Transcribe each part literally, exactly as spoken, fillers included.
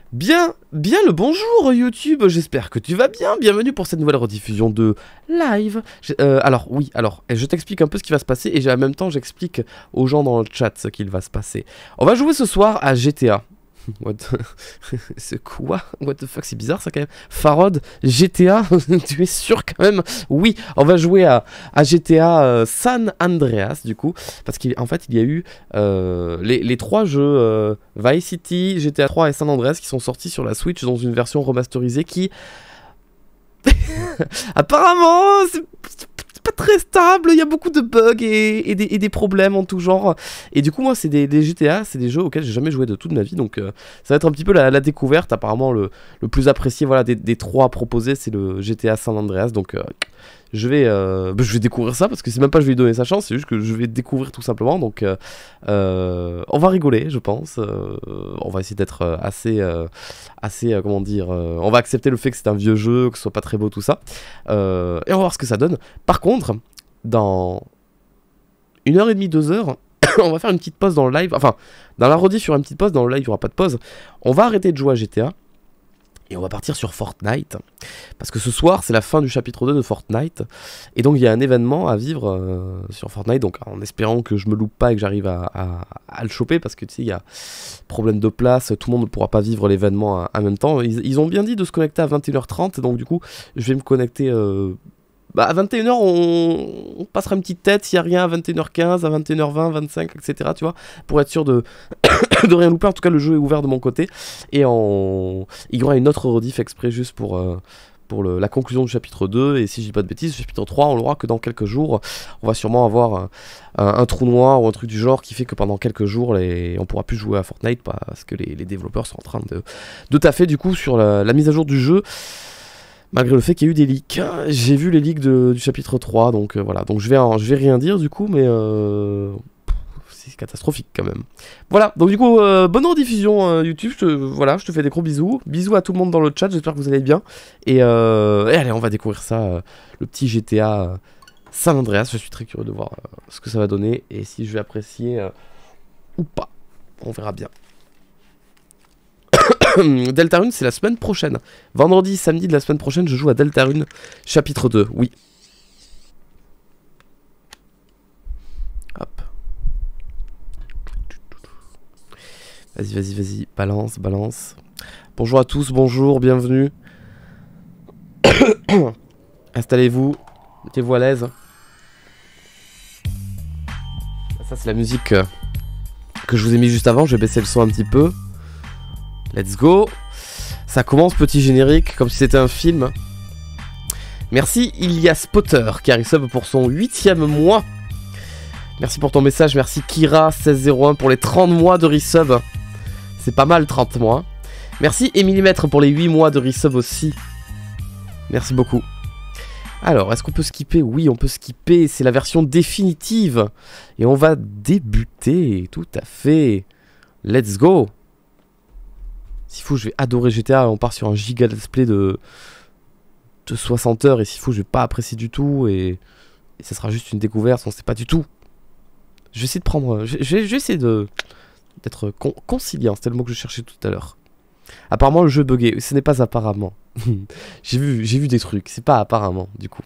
Bien, bien le bonjour YouTube, j'espère que tu vas bien, bienvenue pour cette nouvelle rediffusion de live. Euh, alors oui, alors je t'explique un peu ce qui va se passer et en même temps j'explique aux gens dans le chat ce qu'il va se passer. On va jouer ce soir à G T A. What the... C'est quoi? What the fuck, c'est bizarre ça quand même. Farod, G T A, tu es sûr quand même? Oui, on va jouer à, à G T A euh, San Andreas du coup. Parce qu'en fait il y a eu euh, les, les trois jeux euh, Vice City, G T A trois et San Andreas qui sont sortis sur la Switch dans une version remasterisée qui... apparemment c'est pas très stable, il y a beaucoup de bugs et, et, des, et des problèmes en tout genre. Et du coup moi c'est des, des G T A, c'est des jeux auxquels j'ai jamais joué de toute ma vie, donc euh, ça va être un petit peu la, la découverte. Apparemment le, le plus apprécié voilà, des, des trois proposés c'est le G T A San Andreas, donc euh, je, vais, euh, bah, je vais découvrir ça parce que c'est même pas je vais lui donner sa chance, c'est juste que je vais découvrir tout simplement. Donc euh, euh, on va rigoler je pense, euh, on va essayer d'être assez, euh, assez euh, comment dire, euh, on va accepter le fait que c'est un vieux jeu, que ce soit pas très beau tout ça, euh, et on va voir ce que ça donne. Par contre dans une heure et demie, deux heures, on va faire une petite pause dans le live. Enfin, dans la rediff, il y aura une petite pause. Dans le live, il n'y aura pas de pause. On va arrêter de jouer à G T A. Et on va partir sur Fortnite. Parce que ce soir, c'est la fin du chapitre deux de Fortnite. Et donc, il y a un événement à vivre euh, sur Fortnite. Donc, en espérant que je me loupe pas et que j'arrive à, à, à le choper. Parce que, tu sais, il y a problème de place. Tout le monde ne pourra pas vivre l'événement en même temps. Ils, ils ont bien dit de se connecter à vingt et une heures trente. Donc, du coup, je vais me connecter... Euh, Bah à vingt et une heures on... on passera une petite tête s'il n'y a rien à vingt et une heures quinze, à vingt et une heures vingt, vingt-cinq, et cetera. Tu vois, pour être sûr de... de rien louper. En tout cas, le jeu est ouvert de mon côté. Et en... il y aura une autre rediff exprès juste pour, euh, pour le... la conclusion du chapitre deux. Et si je dis pas de bêtises, le chapitre trois, on l'aura que dans quelques jours. On va sûrement avoir un, un, un trou noir ou un truc du genre qui fait que pendant quelques jours, les... on pourra plus jouer à Fortnite parce que les, les développeurs sont en train de, de taffer du coup sur la, la mise à jour du jeu. Malgré le fait qu'il y a eu des leaks. J'ai vu les leaks de, du chapitre trois, donc euh, voilà. Donc je vais, en, je vais rien dire du coup, mais euh, c'est catastrophique quand même. Voilà, donc du coup, euh, bonne rediffusion euh, YouTube. Je te, voilà, je te fais des gros bisous. Bisous à tout le monde dans le chat, j'espère que vous allez bien. Et, euh, et allez, on va découvrir ça, euh, le petit G T A euh, San Andreas. Je suis très curieux de voir euh, ce que ça va donner et si je vais apprécier euh, ou pas. On verra bien. Deltarune, c'est la semaine prochaine. Vendredi, samedi de la semaine prochaine, je joue à Deltarune, chapitre deux, oui. Hop. Vas-y, vas-y, vas-y, balance, balance. Bonjour à tous, bonjour, bienvenue. Installez-vous, mettez-vous à l'aise. Ça, c'est la musique euh, que je vous ai mis juste avant, je vais baisser le son un petit peu. Let's go. Ça commence, petit générique, comme si c'était un film. Merci Ilias Potter qui arrive sub pour son huitième mois. Merci pour ton message, merci Kira seize zéro un pour les trente mois de resub. C'est pas mal trente mois. Merci Emillimètre pour les huit mois de resub aussi. Merci beaucoup. Alors, est-ce qu'on peut skipper? Oui, on peut skipper, c'est la version définitive. Et on va débuter, tout à fait. Let's go. S'il faut, je vais adorer G T A. On part sur un giga display de, de soixante heures. Et s'il faut, je vais pas apprécier du tout. Et, et ça sera juste une découverte. On sait pas du tout. Je vais essayer de prendre. Je, je, je vais essayer de d'être con, conciliant. C'était le mot que je cherchais tout à l'heure. Apparemment, le jeu est bugué. Ce n'est pas apparemment. J'ai vu, j'ai vu des trucs. C'est pas apparemment, du coup.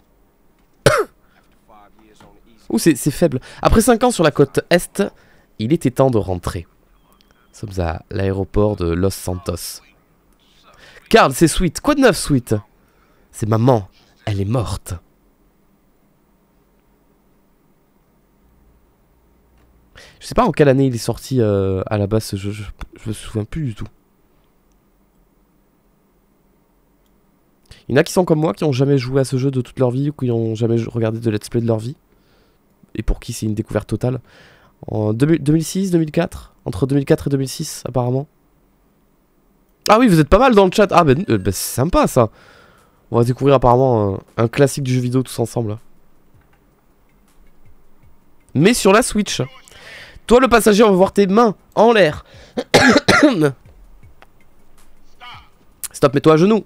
Ouh, c'est faible. Après cinq ans sur la côte Est, il était temps de rentrer. Nous sommes à l'aéroport de Los Santos. Carl, c'est Sweet. Quoi de neuf, Sweet? C'est maman. Elle est morte. Je sais pas en quelle année il est sorti euh, à la base ce jeu. Je, je me souviens plus du tout. Il y en a qui sont comme moi, qui ont jamais joué à ce jeu de toute leur vie ou qui ont jamais regardé de let's play de leur vie. Et pour qui c'est une découverte totale. En deux mille six, deux mille quatre, entre deux mille quatre et deux mille six apparemment. Ah oui, vous êtes pas mal dans le chat. Ah ben, euh, ben c'est sympa ça. On va découvrir apparemment un, un classique du jeu vidéo tous ensemble. Mais sur la Switch. Toi le passager, on va voir tes mains en l'air. Stop, mets-toi à genoux.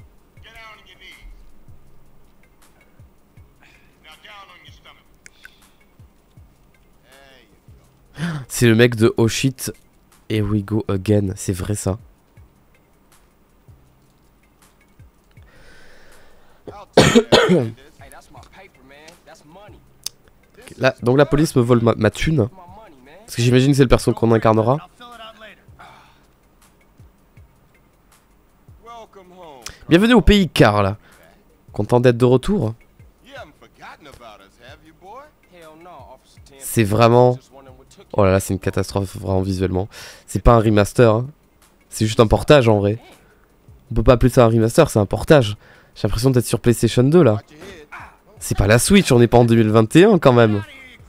C'est le mec de Oh shit, here we go again. C'est vrai ça. Là, donc la police me vole ma, ma thune. Parce que j'imagine que c'est le perso qu'on incarnera. Bienvenue au pays, Carl. Content d'être de retour. C'est vraiment... Oh là là, c'est une catastrophe vraiment visuellement. C'est pas un remaster. Hein. C'est juste un portage en vrai. On peut pas appeler ça un remaster, c'est un portage. J'ai l'impression d'être sur PlayStation deux là. C'est pas la Switch, on n'est pas en deux mille vingt et un quand même.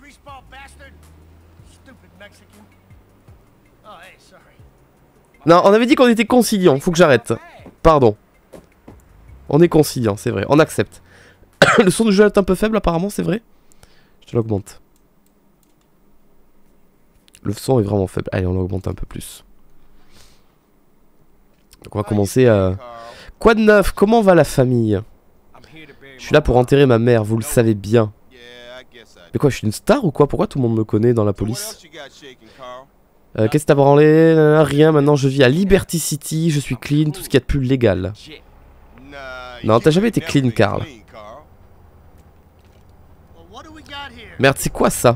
Non, on avait dit qu'on était conciliant, faut que j'arrête. Pardon. On est conciliant, c'est vrai, on accepte. Le son du jeu est un peu faible apparemment, c'est vrai. Je te l'augmente. Le son est vraiment faible. Allez, on l'augmente un peu plus. Donc on va commencer à... Quoi de neuf? Comment va la famille? Je suis là pour enterrer ma mère, vous le savez bien. Mais quoi, je suis une star ou quoi? Pourquoi tout le monde me connaît dans la police? euh, Qu'est-ce que t'as branlé? Rien, maintenant je vis à Liberty City, je suis clean, tout ce qu'il y a de plus légal. Non, t'as jamais été clean, Carl. Merde, c'est quoi ça?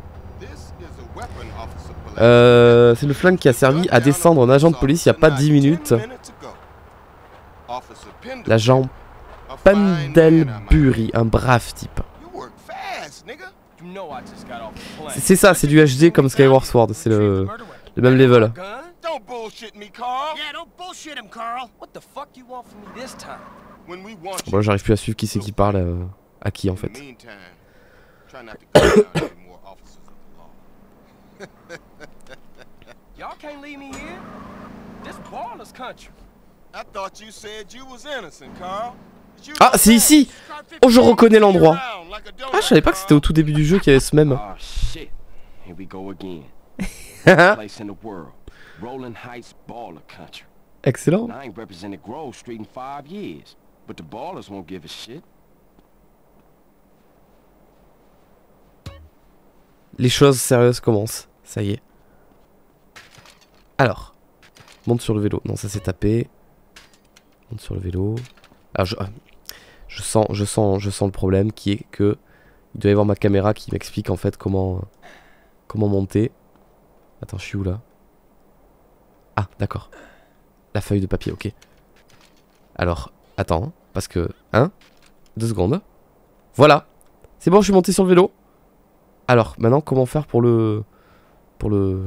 Euh, c'est le flingue qui a servi à descendre en agent de police il n'y a pas dix minutes. L'agent Pendlebury, un brave type. C'est ça, c'est du H D comme Skyward Sword, c'est le, le même level. Bon, j'arrive plus à suivre qui c'est qui parle euh, à qui en fait. Ah, c'est ici! Oh, je reconnais l'endroit. Ah, je savais pas que c'était au tout début du jeu qu'il y avait ce même. Excellent. Les choses sérieuses commencent. Ça y est. Alors. Monte sur le vélo. Non, ça s'est tapé. Monte sur le vélo. Alors, je, je, sens, je, sens, je sens le problème qui est que il doit y avoir ma caméra qui m'explique en fait comment, comment monter. Attends, je suis où là? Ah, d'accord. La feuille de papier, ok. Alors, attends, parce que... Hein? Deux secondes. Voilà. C'est bon, je suis monté sur le vélo. Alors, maintenant, comment faire pour le... Pour le...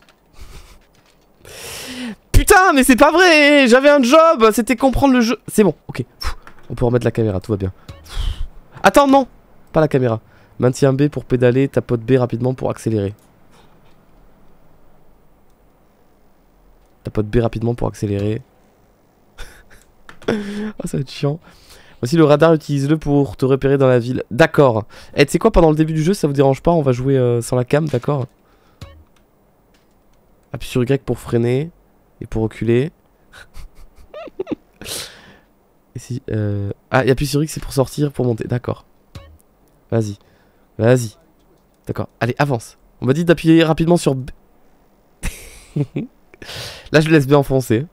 Putain, mais c'est pas vrai! J'avais un job! C'était comprendre le jeu... C'est bon, ok. On peut remettre la caméra, tout va bien. Attends, non! Pas la caméra. Maintiens B pour pédaler, tapote B rapidement pour accélérer. Tapote B rapidement pour accélérer. Oh, ça va être chiant. Voici le radar, utilise-le pour te repérer dans la ville. D'accord. Et tu sais quoi, pendant le début du jeu, ça vous dérange pas, on va jouer euh, sans la cam, d'accord? Appuie sur Y pour freiner. Et pour reculer. Et si, euh... Ah, et appuie sur X, c'est pour sortir, pour monter. D'accord. Vas-y. Vas-y. D'accord. Allez, avance. On m'a dit d'appuyer rapidement sur B. Là, je laisse B enfoncer.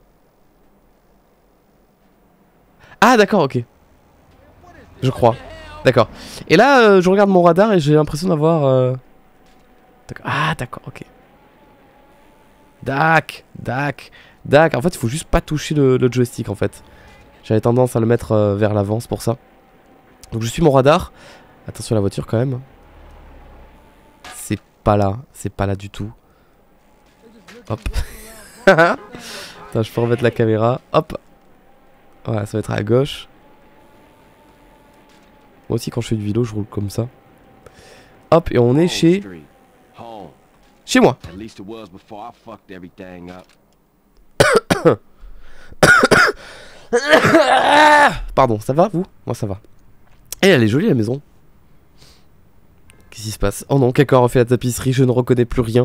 Ah, d'accord, ok. Je crois. D'accord. Et là, euh, je regarde mon radar et j'ai l'impression d'avoir... Euh... Ah, d'accord, ok. Dac, dac, dac. En fait, il faut juste pas toucher le, le joystick, en fait. J'avais tendance à le mettre euh, vers l'avant, c'est pour ça. Donc, je suis mon radar. Attention à la voiture, quand même. C'est pas là. C'est pas là du tout. Hop. Attends, je peux remettre la caméra. Hop. Voilà, ça va être à gauche. Moi aussi, quand je fais du vélo, je roule comme ça. Hop, et on est chez... Chez moi. Pardon, ça va, vous? Moi, ça va. Et elle est jolie, la maison. Qu'est-ce qui se passe? Oh non, quelqu'un a refait la tapisserie, je ne reconnais plus rien.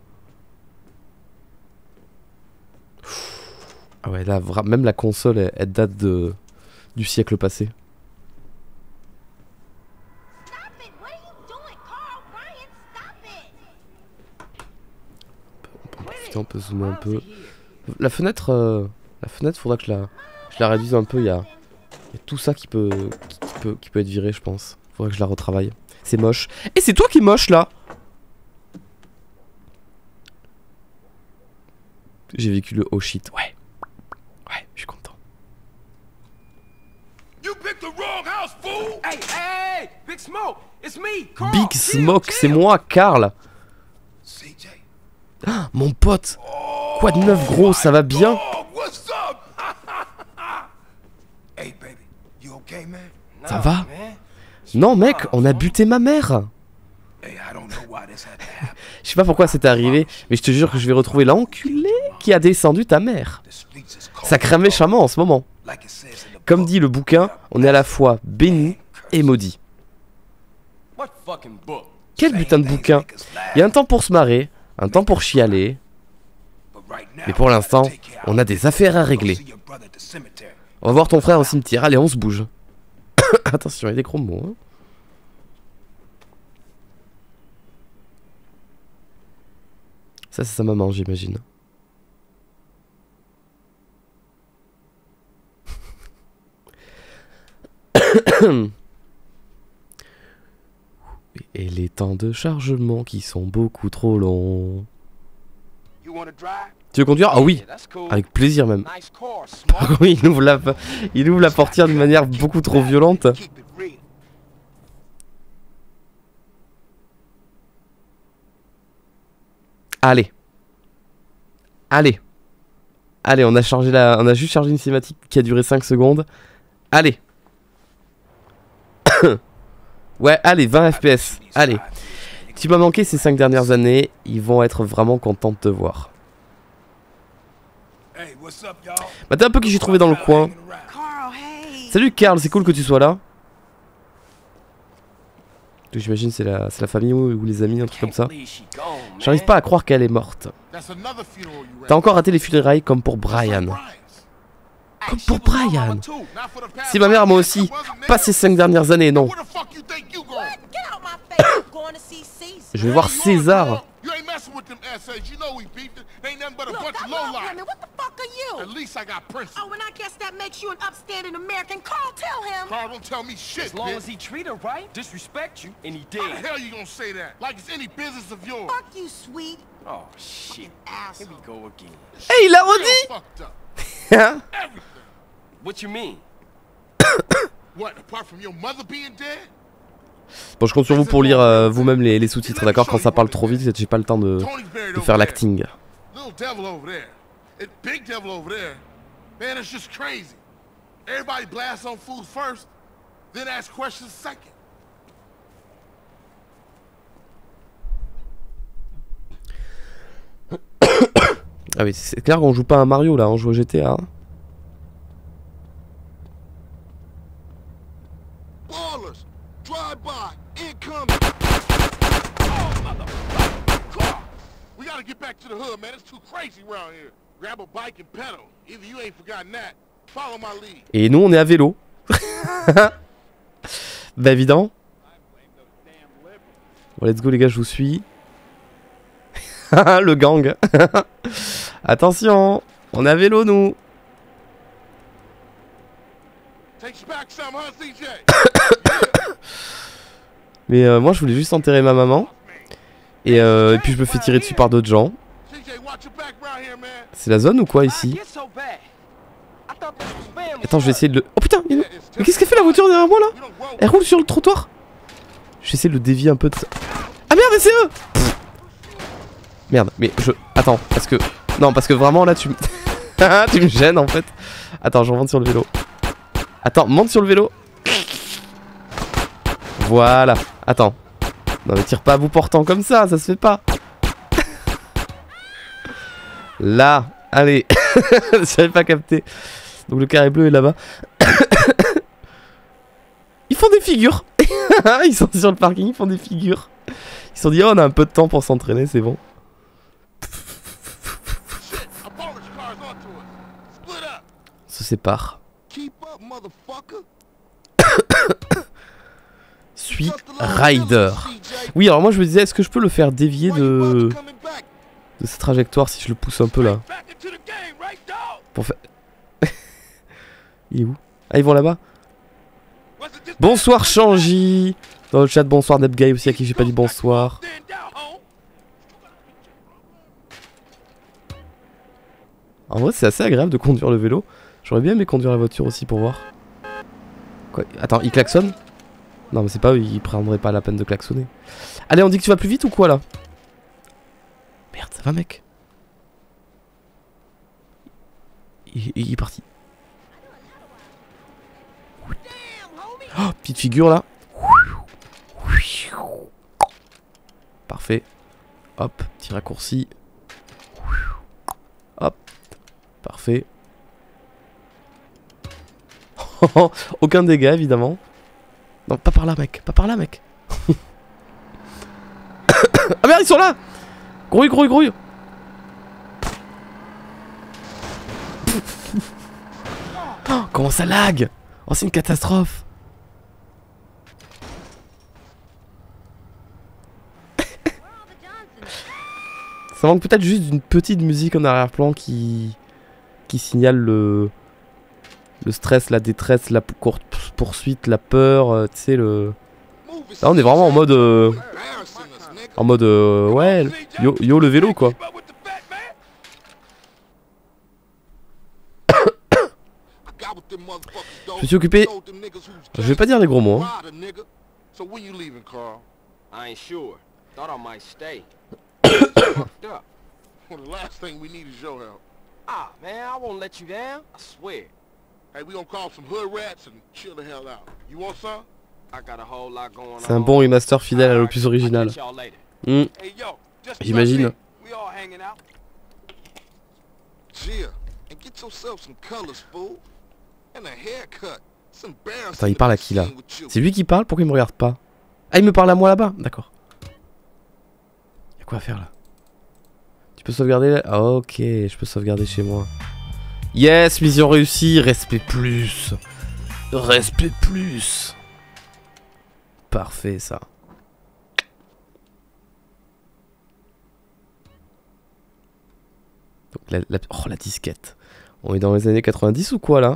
Ah ouais, là, même la console, elle, elle date de, du siècle passé. On peut zoomer un peu. La fenêtre, euh, la fenêtre, faudra que je la, je la réduise un peu. Il y a, il y a tout ça qui peut, qui, qui peut, qui peut être virée, je pense. Faudrait que je la retravaille. C'est moche. Et c'est toi qui es moche là. J'ai vécu le oh shit. Ouais. Ouais, je suis content. Big Smoke, c'est moi, Carl. Ah, mon pote. Quoi de neuf, gros, ça va bien? Ça va? Non, mec, on a buté ma mère. Je sais pas pourquoi c'est arrivé, mais je te jure que je vais retrouver l'enculé qui a descendu ta mère. Ça crame méchamment en ce moment. Comme dit le bouquin, on est à la fois béni et maudit. Quel putain de bouquin? Il y a un temps pour se marrer, un temps pour chialer. Mais pour l'instant, on a des affaires à régler. On va voir ton frère au cimetière, allez on se bouge. Attention, il y a des chromos. Hein. Ça c'est sa maman, j'imagine. Et les temps de chargement qui sont beaucoup trop longs. Tu veux conduire? Ah oui, avec plaisir même. Oui, il ouvre la, il ouvre la portière d'une manière beaucoup trop violente. Allez. Allez. Allez, on a chargé la, on a juste chargé une cinématique qui a duré cinq secondes. Allez. Ouais, allez, vingt F P S. Allez. Tu m'as manqué ces cinq dernières années, ils vont être vraiment contents de te voir. Bah t'es un peu qui j'ai trouvé dans le coin. Salut Carl, c'est cool que tu sois là. J'imagine c'est la, la famille ou, ou les amis, un truc comme ça. J'arrive pas à croire qu'elle est morte. T'as encore raté les funérailles comme pour Brian. Comme pour Brian. C'est ma mère moi aussi. Pas ces cinq dernières années, non. Je vais voir César. Hey, il a redit. Hein? Bon, je compte sur vous pour lire euh, vous-même les, les sous-titres, d'accord? Quand ça parle trop vite, j'ai pas le temps de, de faire l'acting. Ah oui, c'est clair qu'on joue pas à Mario là, on joue au G T A. Hein. Et nous on est à vélo. Bah évidemment. Bon, let's go les gars, je vous suis. Le gang. Attention, on est à vélo nous. Mais euh, moi je voulais juste enterrer ma maman. Et, euh, et puis je me fais tirer dessus par d'autres gens. C'est la zone ou quoi ici? Attends, je vais essayer de le... Oh putain, il... Mais qu'est-ce qu'elle fait la voiture derrière moi là? Elle roule sur le trottoir. Je vais essayer de le dévier un peu de ça. Ah merde, mais c'est eux. Pff. Merde, mais je... Attends, parce que... Non, parce que vraiment là tu me... tu me gênes en fait. Attends, je remonte sur le vélo. Attends, monte sur le vélo. Voilà. Attends. Non mais tire pas à bout portant comme ça, ça se fait pas. Là, allez. J'avais pas capté. Donc le carré bleu est là-bas. Ils font des figures. Ils sont sur le parking, ils font des figures. Ils se sont dit, oh, on a un peu de temps pour s'entraîner, c'est bon. Se sépare. Suis Ryder. Oui, alors moi je me disais, est-ce que je peux le faire dévier de de sa trajectoire si je le pousse un peu là? Pour faire... Il est où? Ah, ils vont là-bas? Bonsoir Changy. Dans le chat, bonsoir Nepguy aussi à qui j'ai pas dit bonsoir. En vrai c'est assez agréable de conduire le vélo. J'aurais bien aimé conduire la voiture aussi pour voir. Quoi? Attends, il klaxonne? Non mais c'est pas eux, ils prendraient pas la peine de klaxonner. Allez, on dit que tu vas plus vite ou quoi là? Merde, ça va mec? Il, il est parti. Oh, petite figure là. Parfait. Hop, petit raccourci. Hop. Parfait. Aucun dégât évidemment. Non, pas par là mec, pas par là mec. Ah merde, ils sont là. Grouille, grouille, grouille. Oh, comment ça lag? Oh, c'est une catastrophe. Ça manque peut-être juste d'une petite musique en arrière-plan qui qui signale le le stress, la détresse, la courte poursuite, la peur, euh, tu sais le. Là on est vraiment en mode euh... en mode euh... ouais, yo, yo le vélo quoi. Je suis occupé. Je vais pas dire les gros mots. Hein. C'est un bon remaster fidèle à l'opus original. Mmh. J'imagine. Attends, il parle à qui là? C'est lui qui parle? Pourquoi il me regarde pas? Ah, il me parle à moi là-bas? D'accord. Y'a quoi à faire là? Tu peux sauvegarder là? Ah, ok, je peux sauvegarder chez moi. Yes, mission réussie. Respect plus. Respect plus. Parfait ça. Donc la, la, oh la disquette. On est dans les années quatre-vingt-dix ou quoi là?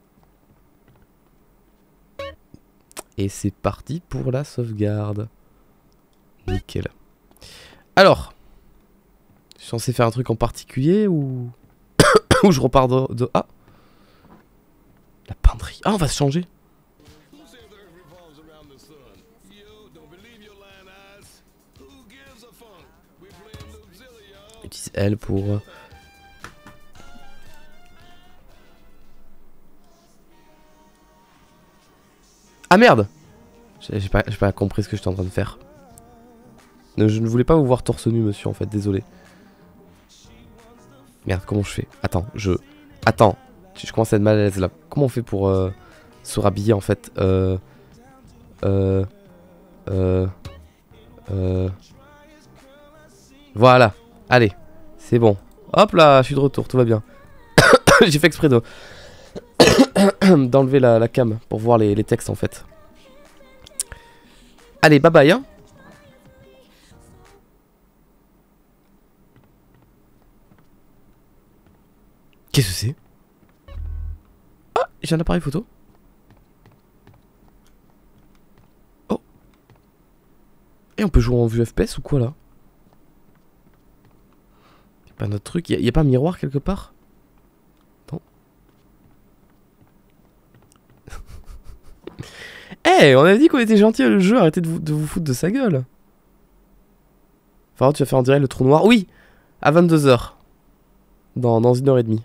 Et c'est parti pour la sauvegarde. Nickel. Alors. Je suis censé faire un truc en particulier ou... ou je repars de, de... Ah. La peinderie. Ah, on va se changer. Utilise elle pour... Ah merde! J'ai pas, j'ai pas compris ce que j'étais en train de faire. Je ne voulais pas vous voir torse nu monsieur en fait, désolé. Merde, comment je fais? Attends, je... Attends, je commence à être mal à l'aise là. Comment on fait pour euh, se rhabiller en fait? Euh... Euh... Euh... Euh... Voilà, allez, c'est bon. Hop là, je suis de retour, tout va bien. J'ai fait exprès de... d'enlever la, la cam pour voir les, les textes en fait. Allez, bye bye hein. Qu'est-ce que c'est? Ah, j'ai un appareil photo. Oh. Et on peut jouer en vue F P S ou quoi là? Y'a pas un autre truc? Y'a y a pas un miroir quelque part? Non. Eh, hey, on avait dit qu'on était gentil le jeu, arrêtez de vous, de vous foutre de sa gueule. Enfin, tu vas faire en direct le trou noir. Oui, à vingt-deux heures. Dans, dans une heure et demie.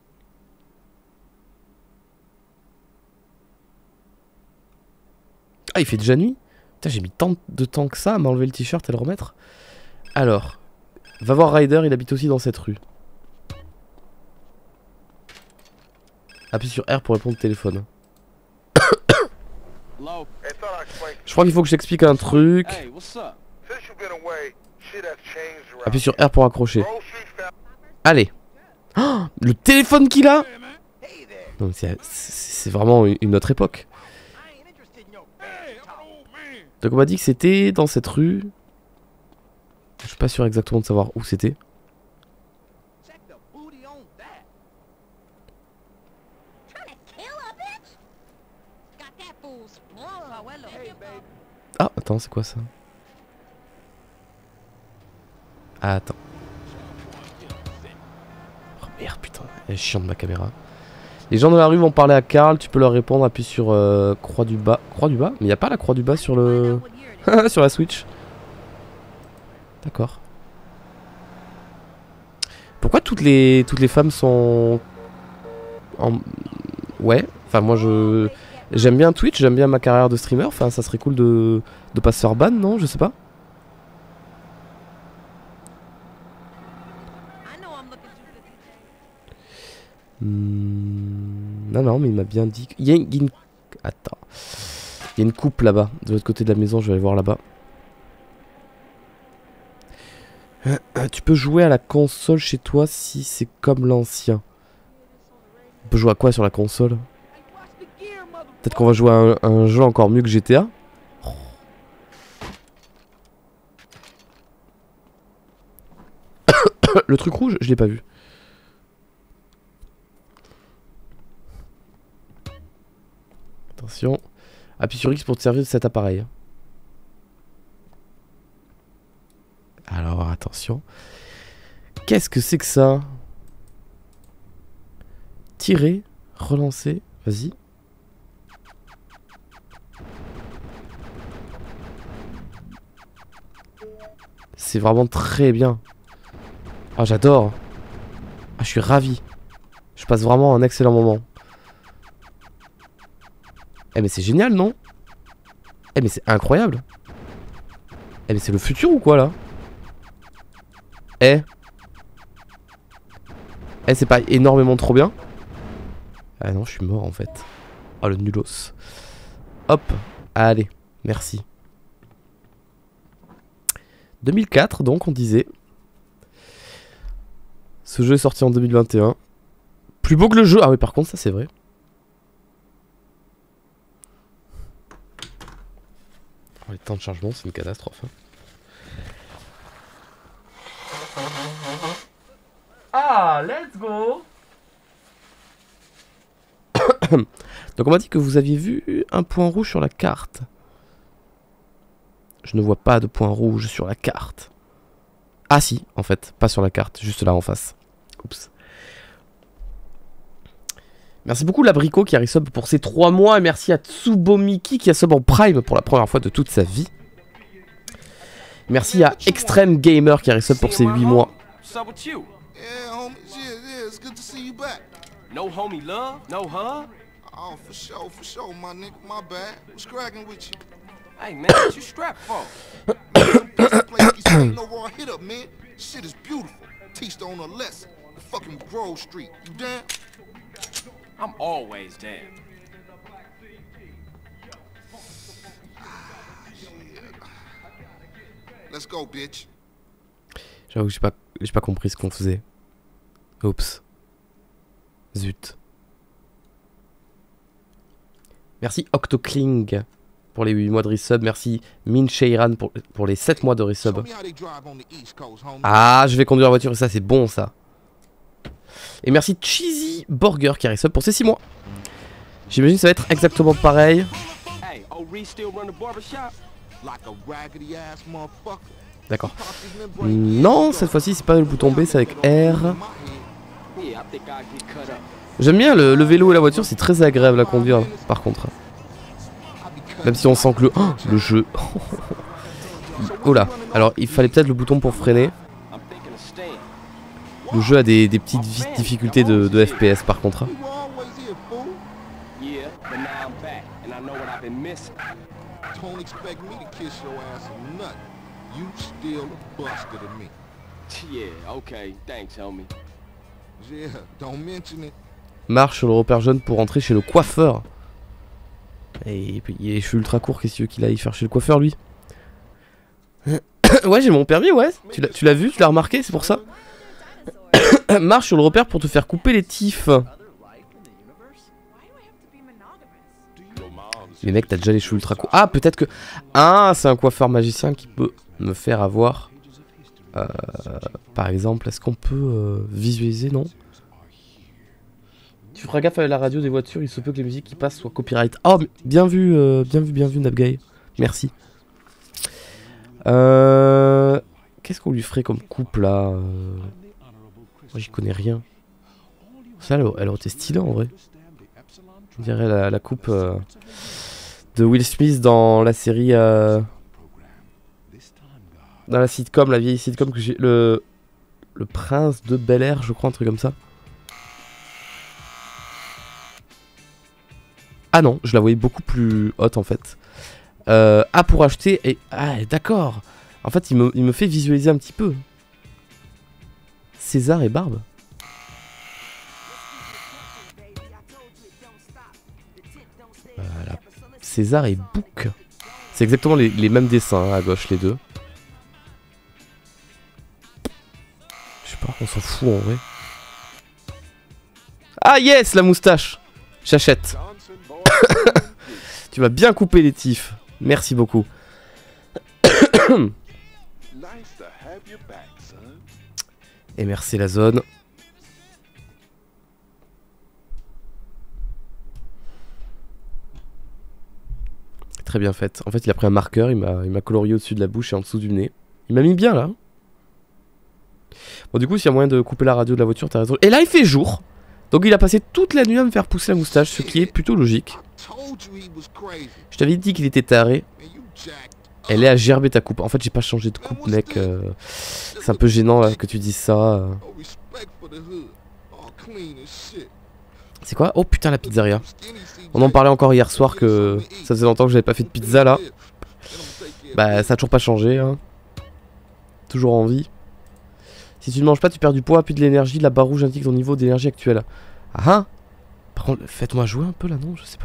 Ah, il fait déjà nuit? Putain, j'ai mis tant de temps que ça à m'enlever le t-shirt et le remettre. Alors, va voir Ryder, il habite aussi dans cette rue. Appuie sur R pour répondre au téléphone. Je crois qu'il faut que je t'explique un truc. Appuie sur R pour accrocher. Allez. Oh, le téléphone qu'il a. C'est vraiment une autre époque. Donc on m'a dit que c'était dans cette rue. Je suis pas sûr exactement de savoir où c'était. Ah, attends, c'est quoi ça? Ah, attends. Oh merde, putain, elle est chiante ma caméra. Les gens dans la rue vont parler à Karl, tu peux leur répondre, appuie sur euh, croix du bas. Croix du bas? Mais il n'y a pas la croix du bas sur le... sur la Switch. D'accord. Pourquoi toutes les toutes les femmes sont en... Ouais, enfin moi je j'aime bien Twitch, j'aime bien ma carrière de streamer, enfin ça serait cool de de pas se faire ban, non? Je sais pas. Hmm... Non non, mais il m'a bien dit qu'il y a une... il y a une... Attends. Il y a une coupe là-bas, de l'autre côté de la maison, je vais aller voir là-bas. Tu peux jouer à la console chez toi si c'est comme l'ancien. On peut jouer à quoi sur la console? Peut-être qu'on va jouer à un, un jeu encore mieux que G T A. Oh. Le truc rouge, je l'ai pas vu. Attention. Appuie sur X pour te servir de cet appareil. Alors attention. Qu'est-ce que c'est que ça? Tirer, relancer, vas-y. C'est vraiment très bien. Ah, j'adore. Ah, je suis ravi. Je passe vraiment un excellent moment. Eh mais c'est génial, non? Eh mais c'est incroyable. Eh mais c'est le futur ou quoi là? Eh Eh c'est pas énormément trop bien? Ah non, je suis mort en fait. Oh le nulos. Hop, allez, merci. deux mille quatre donc on disait. Ce jeu est sorti en deux mille vingt et un. Plus beau que le jeu. Ah oui par contre ça c'est vrai. Oh, les temps de chargement c'est une catastrophe hein. Ah, let's go. Donc on m'a dit que vous aviez vu un point rouge sur la carte. Je ne vois pas de point rouge sur la carte. Ah si, en fait, pas sur la carte, juste là en face. Oups. Merci beaucoup l'abricot qui a resub pour ses trois mois. Et merci à Tsubomiki qui a sub en prime pour la première fois de toute sa vie. Merci à Extreme Gamer qui a resub pour ses huit mois. Yeah, homie. Yeah, yeah, it's good to see you back. No homie love, no huh? Oh, for sure, for sure, my nigga. My bad. What's cracking with you? Hey man, what you strapped for? Man, this place keeps getting no raw hit up, man. Shit is beautiful. Teach the owner a lesson. The fucking Grove Street. You down? I'm always down. Let's go, bitch. J'avoue que j'ai pas, j'ai pas compris ce qu'on faisait. Oups. Zut. Merci Octokling pour les huit mois de resub. Merci Min Sheiran pour, pour les sept mois de resub. Ah, je vais conduire la voiture et ça, c'est bon ça. Et merci Cheesy Burger qui a resub pour ses six mois. J'imagine que ça va être exactement pareil. D'accord. Non, cette fois-ci, c'est pas le bouton B, c'est avec R. J'aime bien le, le vélo et la voiture, c'est très agréable à conduire, par contre. Même si on sent que le, oh, le jeu... Oh là. Alors, il fallait peut-être le bouton pour freiner. Le jeu a des, des petites difficultés de, de F P S, par contre. You still a buster to me. Yeah, okay, thanks, homie. Yeah, don't mention it. Marche sur le repère jaune pour rentrer chez le coiffeur. Et puis il est cheveux ultra court, qu'est-ce qu'il veut qu'il aille faire chez le coiffeur lui? Ouais, j'ai mon permis, ouais. Tu l'as vu, tu l'as remarqué, c'est pour ça. Marche sur le repère pour te faire couper les tifs. Les mecs, t'as déjà les cheveux ultra courts. Ah, peut-être que... Ah, c'est un coiffeur magicien qui peut me faire avoir... Euh, par exemple, est-ce qu'on peut euh, visualiser, non? Tu feras gaffe à la radio des voitures, il se peut que les musiques qui passent soient copyright. Oh, mais bien vu, euh, bien vu, bien vu, Nabgay. Merci. Euh... Qu'est-ce qu'on lui ferait comme coupe là euh... Moi j'y connais rien. Ça, elle, elle aurait été stylée en vrai. Je dirais la, la coupe euh, de Will Smith dans la série... Euh... Dans la sitcom, la vieille sitcom que j'ai... Le... Le Prince de Bel-Air, je crois, un truc comme ça. Ah non, je la voyais beaucoup plus haute en fait. Euh, ah, pour acheter... Et... Ah, d'accord. En fait, il me, il me fait visualiser un petit peu. César et Barbe. Voilà. César et Bouc. C'est exactement les, les mêmes dessins, hein, à gauche, les deux. Je sais pas, on s'en fout en vrai. Ah yes, la moustache. J'achète. Tu vas bien couper les tifs. Merci beaucoup. Et merci la zone. Très bien fait. En fait, il a pris un marqueur, il m'a colorié au-dessus de la bouche et en dessous du nez. Il m'a mis bien là. Bon, du coup, s'il y a moyen de couper la radio de la voiture, t'as raison. Et là, il fait jour. Donc, il a passé toute la nuit à me faire pousser la moustache, ce qui est plutôt logique. Je t'avais dit qu'il était taré. Elle est à gerber ta coupe. En fait, j'ai pas changé de coupe, mec. Euh, C'est un peu gênant là, que tu dises ça. C'est quoi? Oh putain, la pizzeria. On en parlait encore hier soir que ça faisait longtemps que j'avais pas fait de pizza là. Bah, ça a toujours pas changé. Hein. Toujours en vie. Si tu ne manges pas, tu perds du poids, puis de l'énergie. La barre rouge indique ton niveau d'énergie actuel. Ah ah. Par contre, faites-moi jouer un peu là, non? Je sais pas.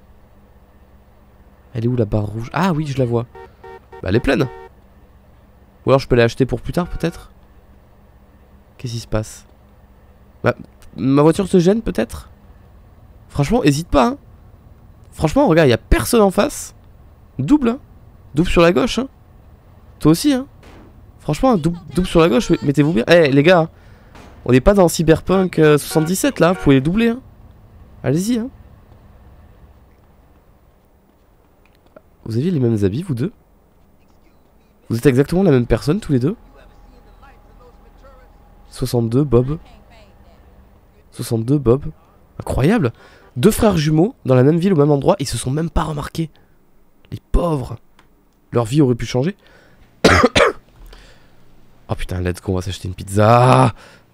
Elle est où la barre rouge? Ah oui, je la vois. Bah, elle est pleine. Ou alors je peux l'acheter pour plus tard, peut-être. Qu'est-ce qui se passe? Bah, ma voiture se gêne, peut-être. Franchement, hésite pas. Hein. Franchement, regarde, il y a personne en face. Double, hein. Double sur la gauche, hein. Toi aussi, hein. Franchement, double, double sur la gauche, mettez-vous bien. Eh, hey, les gars, on n'est pas dans Cyberpunk euh, soixante-dix-sept, là. Vous pouvez les doubler, hein. Allez-y, hein. Vous aviez les mêmes habits, vous deux? Vous êtes exactement la même personne, tous les deux? soixante-deux, Bob. soixante-deux, Bob. Incroyable. Deux frères jumeaux, dans la même ville, au même endroit, ils se sont même pas remarqués. Les pauvres. Leur vie aurait pu changer. Oh putain, let's go, on va s'acheter une pizza.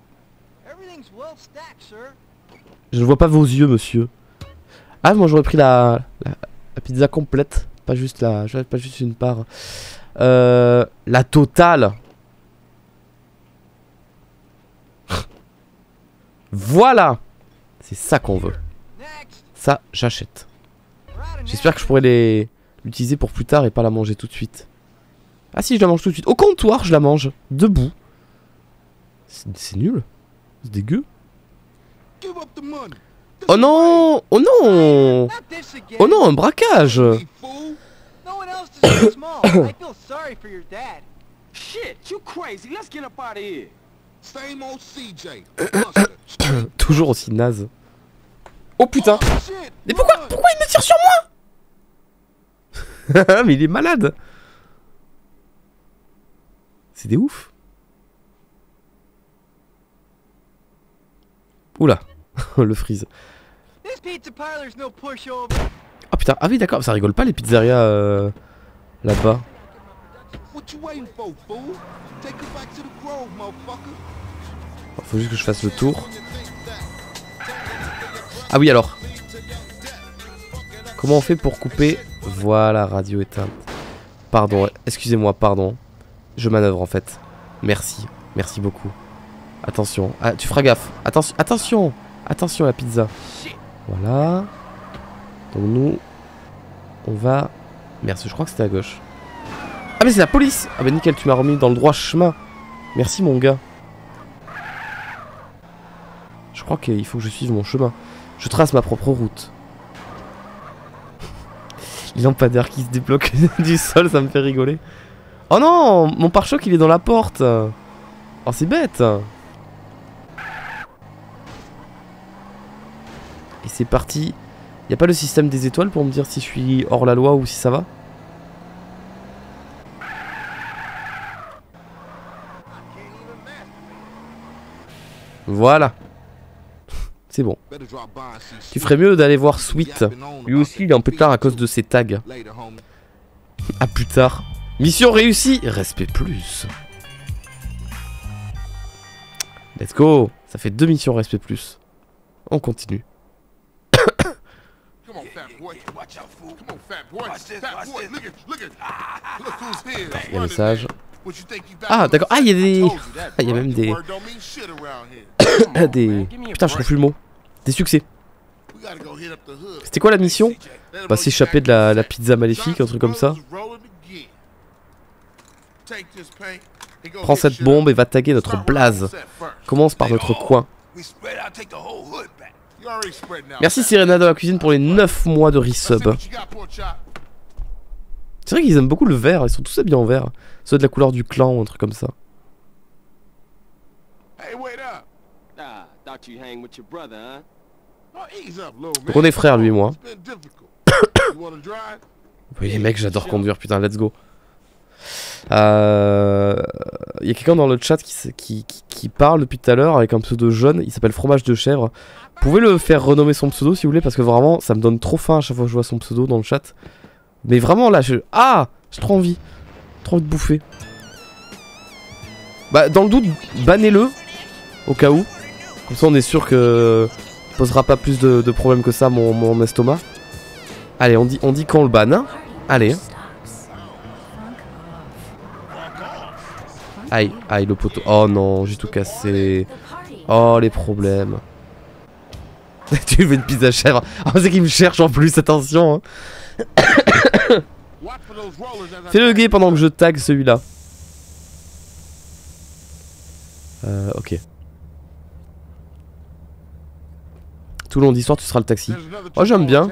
Je ne vois pas vos yeux, monsieur. Ah, moi j'aurais pris la, la, la pizza complète. Pas juste la, pas juste une part. Euh, la totale. Voilà. C'est ça qu'on veut. Ça, j'achète. J'espère que je pourrai les l'utiliser pour plus tard et pas la manger tout de suite. Ah si, je la mange tout de suite. Au comptoir, je la mange. Debout. C'est nul. C'est dégueu. Oh non. Oh non. Oh non, un braquage. Toujours aussi naze. Oh putain. Mais pourquoi, pourquoi il me tire sur moi? Mais il est malade. C'est des ouf. Oula. Le freeze. Oh putain, ah oui d'accord, ça rigole pas les pizzerias euh, là-bas. Faut juste que je fasse le tour. Ah oui alors. Comment on fait pour couper? Voilà, radio éteinte. Pardon, excusez-moi, pardon. Je manœuvre en fait. Merci, merci beaucoup. Attention, ah, tu feras gaffe. Attention, attention, attention à la pizza. Voilà. Donc nous, on va... Merde, je crois que c'était à gauche. Ah mais c'est la police. Ah bah nickel, tu m'as remis dans le droit chemin. Merci mon gars. Je crois qu'il faut que je suive mon chemin. Je trace ma propre route. Les lampadaires qui se débloquent du sol, ça me fait rigoler. Oh non, mon pare-choc il est dans la porte. Oh c'est bête. Et c'est parti. Y a pas le système des étoiles pour me dire si je suis hors la loi ou si ça va? Voilà. C'est bon. Tu ferais mieux d'aller voir Sweet. Lui aussi il est en pétard à cause de ses tags. A plus tard. Mission réussie. Respect plus. Let's go. Ça fait deux missions respect plus. On continue. Il y a un message. Ah d'accord. Ah il y a des... Ah il y a même des... des... Putain je trouve plus le mot. Des succès. C'était quoi la mission? Bah s'échapper de la, la pizza maléfique, un truc comme ça. Prends cette bombe et va taguer notre blaze. Commence par notre coin. Merci Serena de la cuisine pour les neuf mois de resub. C'est vrai qu'ils aiment beaucoup le vert, ils sont tous habillés en vert. Ceux de la couleur du clan ou un truc comme ça. Donc on est frères lui et moi. Oui les mecs j'adore conduire, putain let's go. Euh... Il y a quelqu'un dans le chat qui, qui, qui, qui parle depuis tout à l'heure avec un pseudo jaune, il s'appelle Fromage de Chèvre. Vous pouvez le faire renommer son pseudo si vous voulez parce que vraiment ça me donne trop faim à chaque fois que je vois son pseudo dans le chat. Mais vraiment là je... Ah j'ai trop envie. Trop envie de bouffer. Bah dans le doute bannez-le au cas où. Comme ça on est sûr que posera pas plus de, de problèmes que ça mon, mon estomac. Allez on dit, on dit qu'on le banne hein. Allez. Aïe, aïe le poteau. Oh non, j'ai tout cassé. Oh les problèmes. Tu veux une pizza chèvre? Oh c'est qu'il me cherche en plus, attention hein. Fais le gay pendant que je tag celui-là. Euh, ok. Tout le long d'histoire tu seras le taxi. Oh j'aime bien.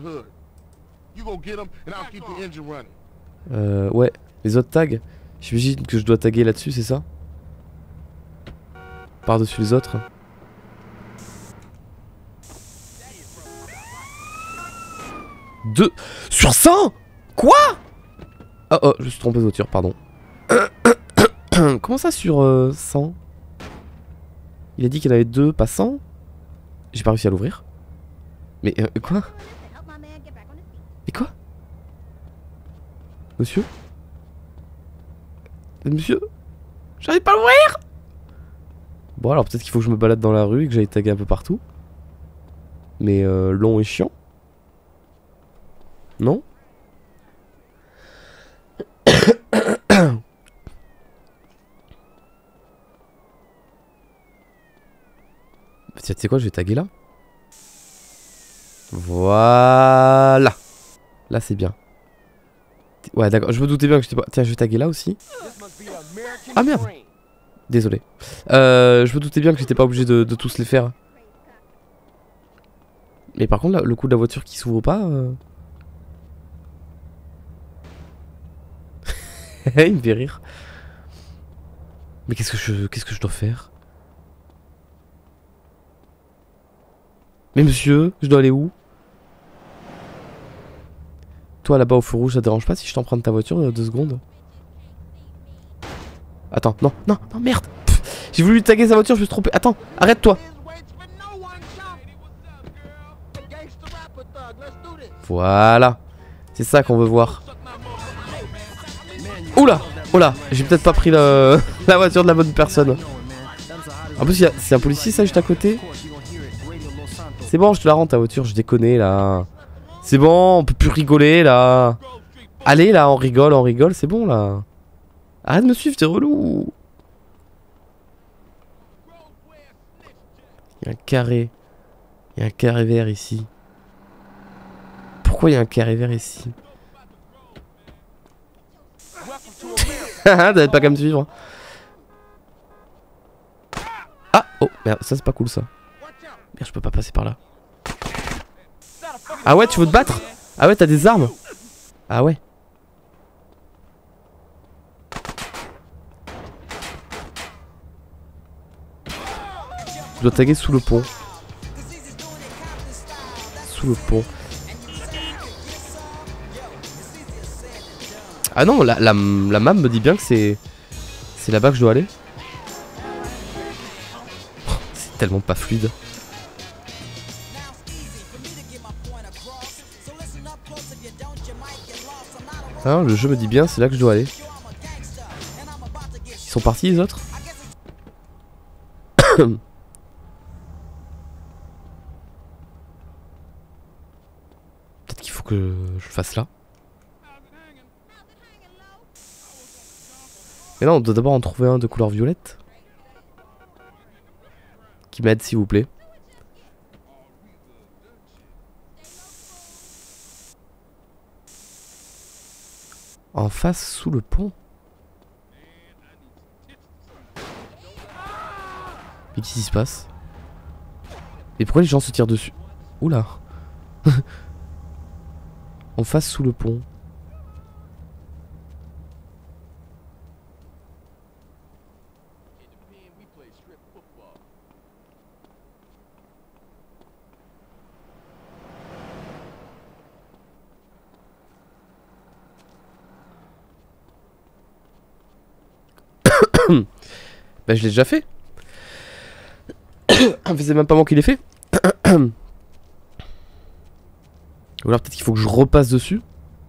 Euh, ouais, les autres tags. J'imagine que je dois taguer là-dessus, c'est ça? Par-dessus les autres. Deux sur cent? Quoi? Oh oh, je me suis trompé de voiture, pardon. Comment ça sur euh, cent? Il a dit qu'il y en avait deux, pas cent? J'ai pas réussi à l'ouvrir. Mais euh, quoi? Mais quoi? Monsieur? Monsieur? J'arrive pas à l'ouvrir! Bon alors peut-être qu'il faut que je me balade dans la rue et que j'aille taguer un peu partout. Mais euh, long et chiant. Non? Tiens, tu sais quoi, je vais taguer là. Voilà. Là c'est bien. Ouais d'accord, je me doutais bien que j'étais pas... Tiens, je vais taguer là aussi. Ah merde. Désolé. Euh, je me doutais bien que j'étais pas obligé de, de tous les faire. Mais par contre, là, le coup de la voiture qui s'ouvre pas... Euh... Il me fait rire. Mais qu'est-ce que je... Qu'est-ce que je dois faire? Mais monsieur, je dois aller où? Toi là-bas au feu rouge, ça te dérange pas si je t'emprunte ta voiture euh, deux secondes? Attends, non, non, non, merde. J'ai voulu taguer sa voiture, je me suis trompé. Attends, arrête-toi. Voilà. C'est ça qu'on veut voir. Oula, oula, j'ai peut-être pas pris le... la voiture de la bonne personne. En plus, c'est un policier ça juste à côté. C'est bon, je te la rends ta voiture, je déconne là. C'est bon, on peut plus rigoler là. Allez là, on rigole, on rigole, c'est bon là. Arrête de me suivre, t'es relou. Il y a un carré. Il y a un carré vert ici. Pourquoi il y a un carré vert ici? T'avais pas qu'à me suivre. Ah, oh merde, ça c'est pas cool ça. Merde, je peux pas passer par là. Ah ouais, tu veux te battre? Ah ouais, t'as des armes? Ah ouais. Je dois taguer sous le pont. sous le pont. Ah non, la, la, la map me dit bien que c'est... C'est là-bas que je dois aller. C'est tellement pas fluide. Ah, le jeu me dit bien, c'est là que je dois aller. Ils sont partis les autres? Peut-être qu'il faut que je le fasse là. Mais non, on doit d'abord en trouver un de couleur violette. Qui m'aide s'il vous plaît. En face, sous le pont. Mais qu'est-ce qui se passe? Et pourquoi les gens se tirent dessus? Oula. En face, sous le pont. Bah je l'ai déjà fait. C'est même pas moi qui l'ai fait. Ou alors peut-être qu'il faut que je repasse dessus.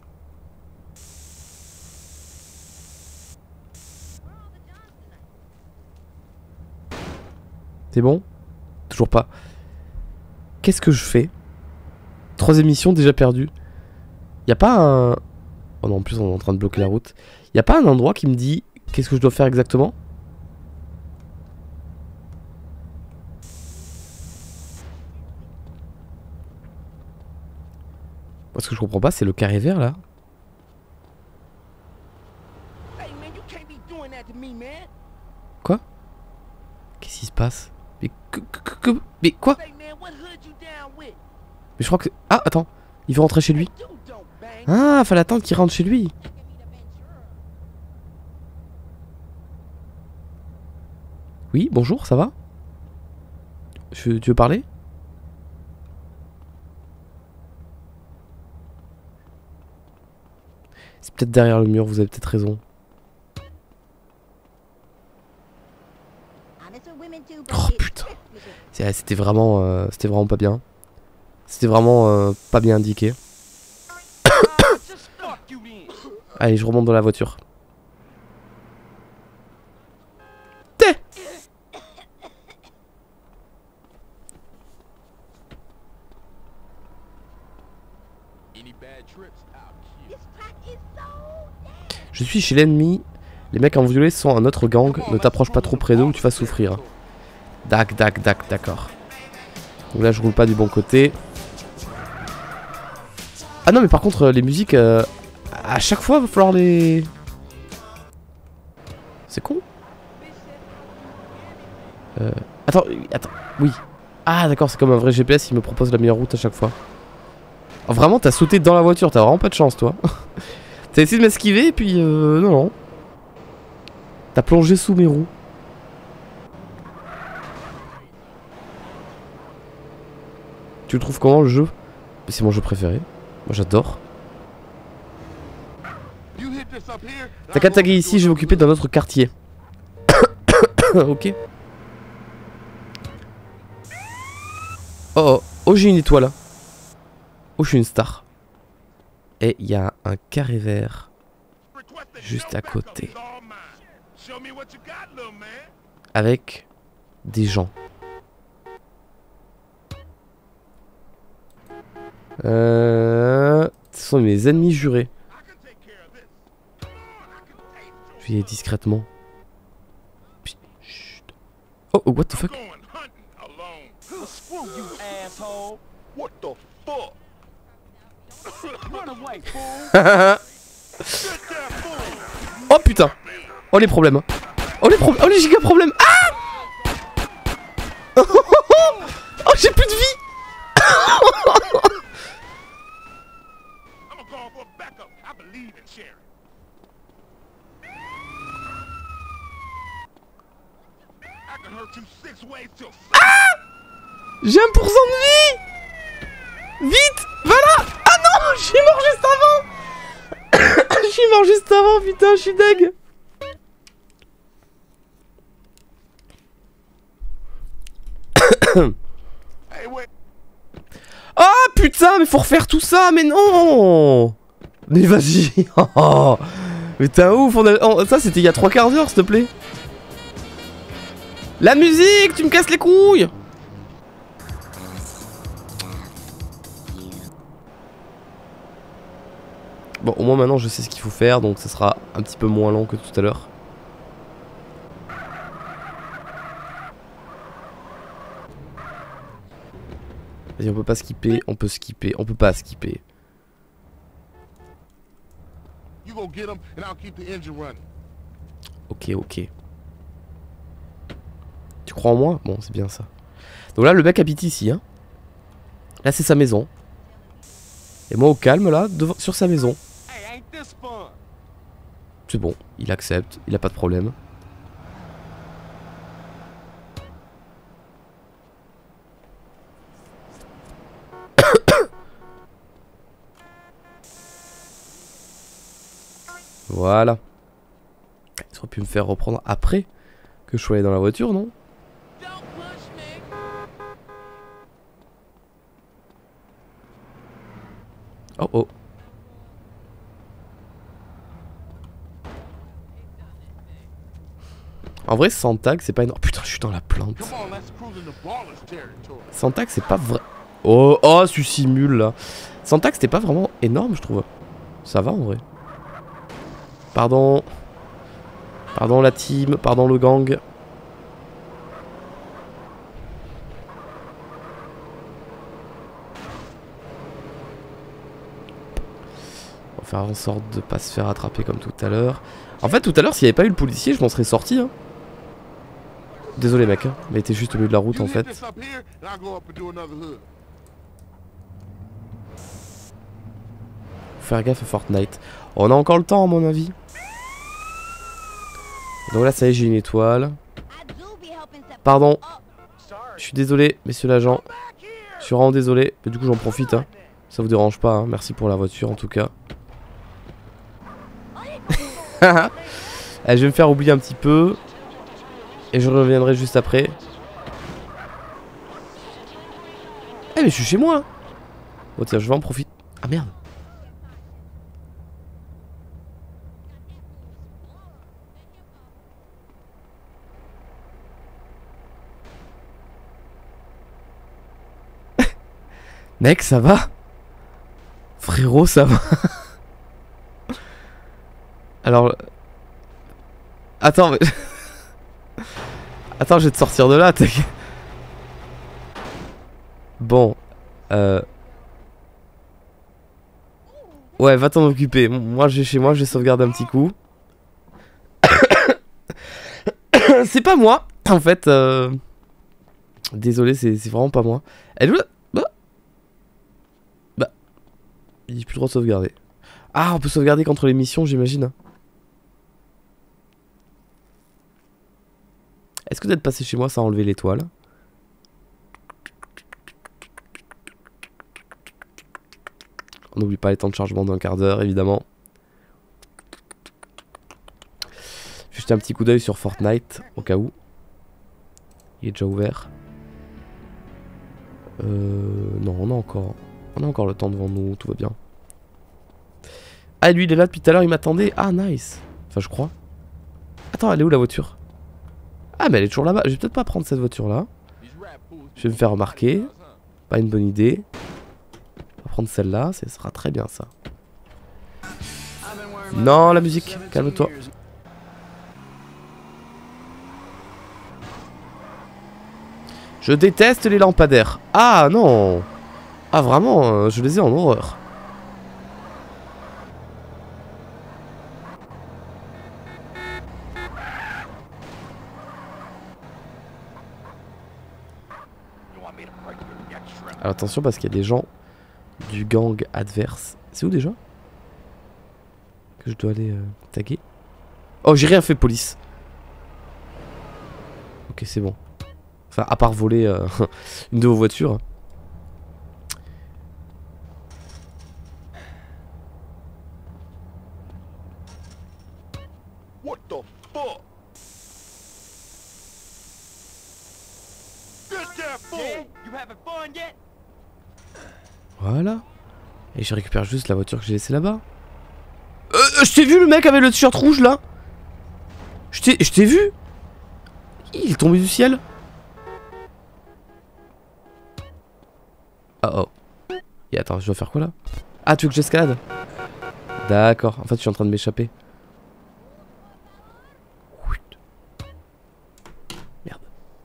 C'est bon? Toujours pas. Qu'est-ce que je fais? Troisième mission déjà perdue. Y a pas un... Oh non, en plus on est en train de bloquer la route. Y a pas un endroit qui me dit qu'est-ce que je dois faire exactement? Moi, ce que je comprends pas, c'est le carré vert là. Quoi? Qu'est-ce qui se passe? Mais que, que, que, que- mais quoi? Mais je crois que... Ah, attends. Il veut rentrer chez lui. Ah, fallait attendre qu'il rentre chez lui. Oui, bonjour, ça va? Je, tu veux parler? C'est peut-être derrière le mur, vous avez peut-être raison. Oh putain. C'était vraiment, euh, c'était vraiment pas bien. C'était vraiment euh, pas bien indiqué. Allez, je remonte dans la voiture. T'es. Je suis chez l'ennemi. Les mecs en violet sont un autre gang. Ne t'approche pas trop près d'eux ou tu vas souffrir. Dac, dac, dac, d'accord. Donc là, je roule pas du bon côté. Ah non, mais par contre, les musiques, euh, à chaque fois, va falloir les... C'est con. Euh... Attends, attends, oui. Ah d'accord, c'est comme un vrai G P S, il me propose la meilleure route à chaque fois. Oh, vraiment, t'as sauté dans la voiture, t'as vraiment pas de chance, toi. T'as essayé de m'esquiver et puis euh, non, non. T'as plongé sous mes roues. Tu le trouves comment le jeu? C'est mon jeu préféré. Moi j'adore. T'as qu'à taguer ici, je vais m'occuper d'un autre quartier. Ok. Oh oh, oh j'ai une étoile. Oh je suis une star. Et il y a un carré vert juste à côté. Avec des gens. Euh... Ce sont mes ennemis jurés. Je vais y aller discrètement. Chut. Oh, oh, what the fuck? Oh putain. Oh les problèmes. Oh les problèmes. Oh les giga problèmes. Ah. Oh j'ai plus de vie. Ah. J'ai un pour cent de vie. Vite! Voilà! Ah non! Je suis mort juste avant! Je suis mort juste avant, putain, je suis deg! Oh putain, mais faut refaire tout ça, mais non! Mais vas-y! Mais t'es un ouf, on a... oh, ça c'était il y a trois quarts d'heure, s'il te plaît! La musique, tu me casses les couilles! Bon, au moins maintenant je sais ce qu'il faut faire, donc ça sera un petit peu moins long que tout à l'heure. Vas-y, on peut pas skipper, on peut skipper, on peut pas skipper. Ok, ok. Tu crois en moi? Bon, c'est bien ça. Donc là, le mec habite ici, hein. Là, c'est sa maison. Et moi, au calme, là, devant, sur sa maison. C'est bon, il accepte, il a pas de problème. Voilà. Ils auraient pu me faire reprendre après que je sois allé dans la voiture, non? Oh oh. En vrai, sans tag, c'est pas énorme. Putain, je suis dans la plante. Sans tag, c'est pas vrai. Oh, oh, tu simules là. Sans tag, c'était pas vraiment énorme, je trouve. Ça va en vrai. Pardon. Pardon la team, pardon le gang. On va faire en sorte de pas se faire attraper comme tout à l'heure. En fait, tout à l'heure, s'il n'y avait pas eu le policier, je m'en serais sorti. Hein. Désolé mec, hein, mais t'es juste au milieu de la route en fait. Faut faire gaffe à Fortnite. On a encore le temps à mon avis. Donc là, ça y est, j'ai une étoile. Pardon. Je suis désolé, messieurs l'agent. Je suis vraiment désolé. Mais du coup, j'en profite. Hein. Ça vous dérange pas. Hein. Merci pour la voiture, en tout cas. Allez, je vais me faire oublier un petit peu. Et je reviendrai juste après. Eh, mais je suis chez moi. Bon, tiens, je vais en profiter. Ah, merde. Mec, ça va? Frérot, ça va? Alors... Attends, mais... Attends, je vais te sortir de là, t'inquiète. Bon. Euh... Ouais, va t'en occuper. Moi, je vais chez moi, je vais sauvegarder un petit coup. C'est pas moi, en fait. Euh... Désolé, c'est vraiment pas moi. Elle est où là? Il n'y a plus le droit de sauvegarder. Ah, on peut sauvegarder qu'entre les missions, j'imagine. Est-ce que d'être passé chez moi, ça a enlevé l'étoile? On n'oublie pas les temps de chargement d'un quart d'heure, évidemment. Juste un petit coup d'œil sur Fortnite, au cas où. Il est déjà ouvert. Euh... Non, on a encore... On a encore le temps devant nous, tout va bien. Ah, lui, il est là depuis tout à l'heure, il m'attendait. Ah, nice. Enfin, je crois. Attends, elle est où la voiture? Ah, mais elle est toujours là-bas. Je vais peut-être pas prendre cette voiture-là. Je vais me faire remarquer. Pas une bonne idée. On va prendre celle-là, ce sera très bien ça. Non, la musique, calme-toi. Je déteste les lampadaires. Ah, non. Ah vraiment, euh, je les ai en horreur. Alors attention parce qu'il y a des gens du gang adverse. C'est où déjà? Que je dois aller euh, taguer. Oh, j'ai rien fait, police. Ok, c'est bon. Enfin, à part voler euh, une de vos voitures. What the fuck? Get that fool! You having fun yet? Voilà. Et je récupère juste la voiture que j'ai laissée là-bas. Euh, je t'ai vu le mec avec le t-shirt rouge là. Je t'ai je t'ai vu. Il est tombé du ciel. Oh oh. Et attends, je dois faire quoi là? Ah, tu veux que j'escalade? D'accord, en fait je suis en train de m'échapper. Merde.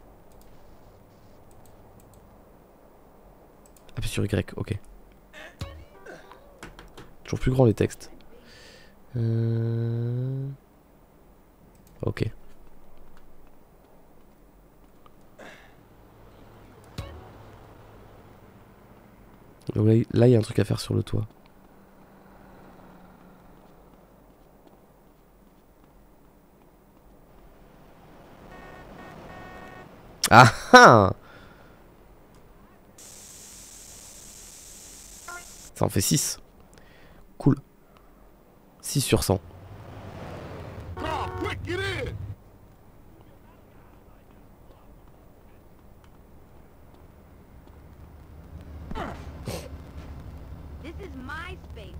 Appuie sur Y, ok. Toujours plus grand les textes. Euh... Ok. Donc là, il y a un truc à faire sur le toit. Ah ah! Ça en fait six. Cool. six sur cent. Carl, quick, get in! This is my space.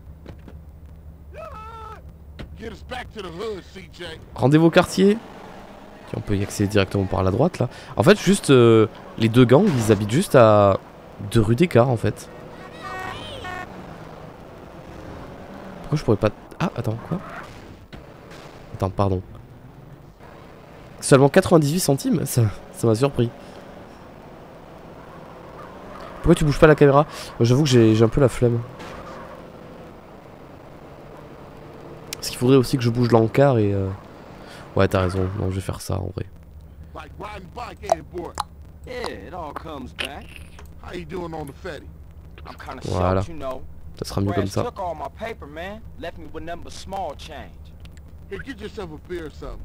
Get us back to the hood, C J. Rendez-vous au quartier. Tiens, on peut y accéder directement par la droite là. En fait, juste euh, les deux gangs, ils habitent juste à deux rues d'écart en fait. Pourquoi je pourrais pas... Ah, attends, quoi? Attends, pardon. Seulement quatre-vingt-dix-huit centimes? Ça ça m'a surpris. Pourquoi tu bouges pas la caméra? J'avoue que j'ai un peu la flemme. Parce qu'il faudrait aussi que je bouge l'encart et... Euh... Ouais, t'as raison. Non, je vais faire ça en vrai. Like riding bike, ain't it, boy? Yeah, it all comes back. How you doing on the fatty? I'm kinda Voilà. shocked, you know. Ça sera mieux comme Brad ça. took all my paper, man. Left me with nothing but small change. Hey, get yourself a beer or something.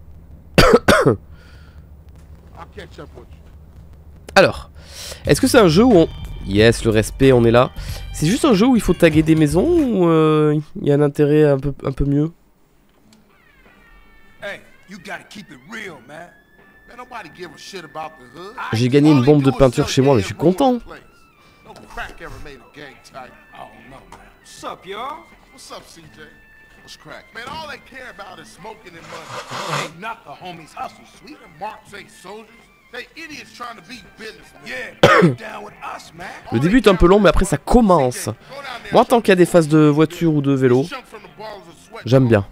I'll catch up with you. Alors, est-ce que c'est un jeu où on... Yes, le respect, on est là. C'est juste un jeu où il faut taguer des maisons ou il euh, y a un intérêt un peu, un peu mieux? Hey, you gotta keep it real, man. Man, nobody give a shit about the hood. J'ai gagné une bombe de peinture chez moi, mais je suis content. No crack ever made a gang type. Oh no, man. What's up, y'all? What's up, C J? What's crack? Man, all they care about is smoking and money. They not the homies hustle, sweet. Them marks ain't soldiers. They idiots trying to be businessmen. Yeah, down with us, man. Le début est un peu long, mais après ça commence. Moi, tant qu'il y a des phases de voiture ou de vélo, j'aime bien.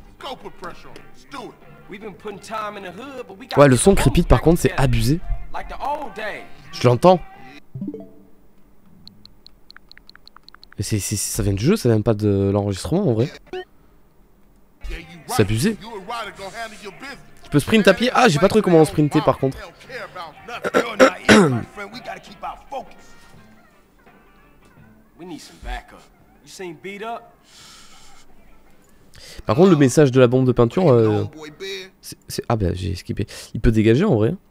Ouais, le son crépite par contre, c'est abusé. Je l'entends. Mais c'est, c'est, ça vient du jeu, ça vient pas de l'enregistrement en vrai. C'est abusé. Tu peux sprint à pied? Ah, j'ai pas trouvé comment on sprinter par contre. Par contre, le message de la bombe de peinture, euh, c'est, c'est... ah bah j'ai skippé. Il peut dégager en vrai.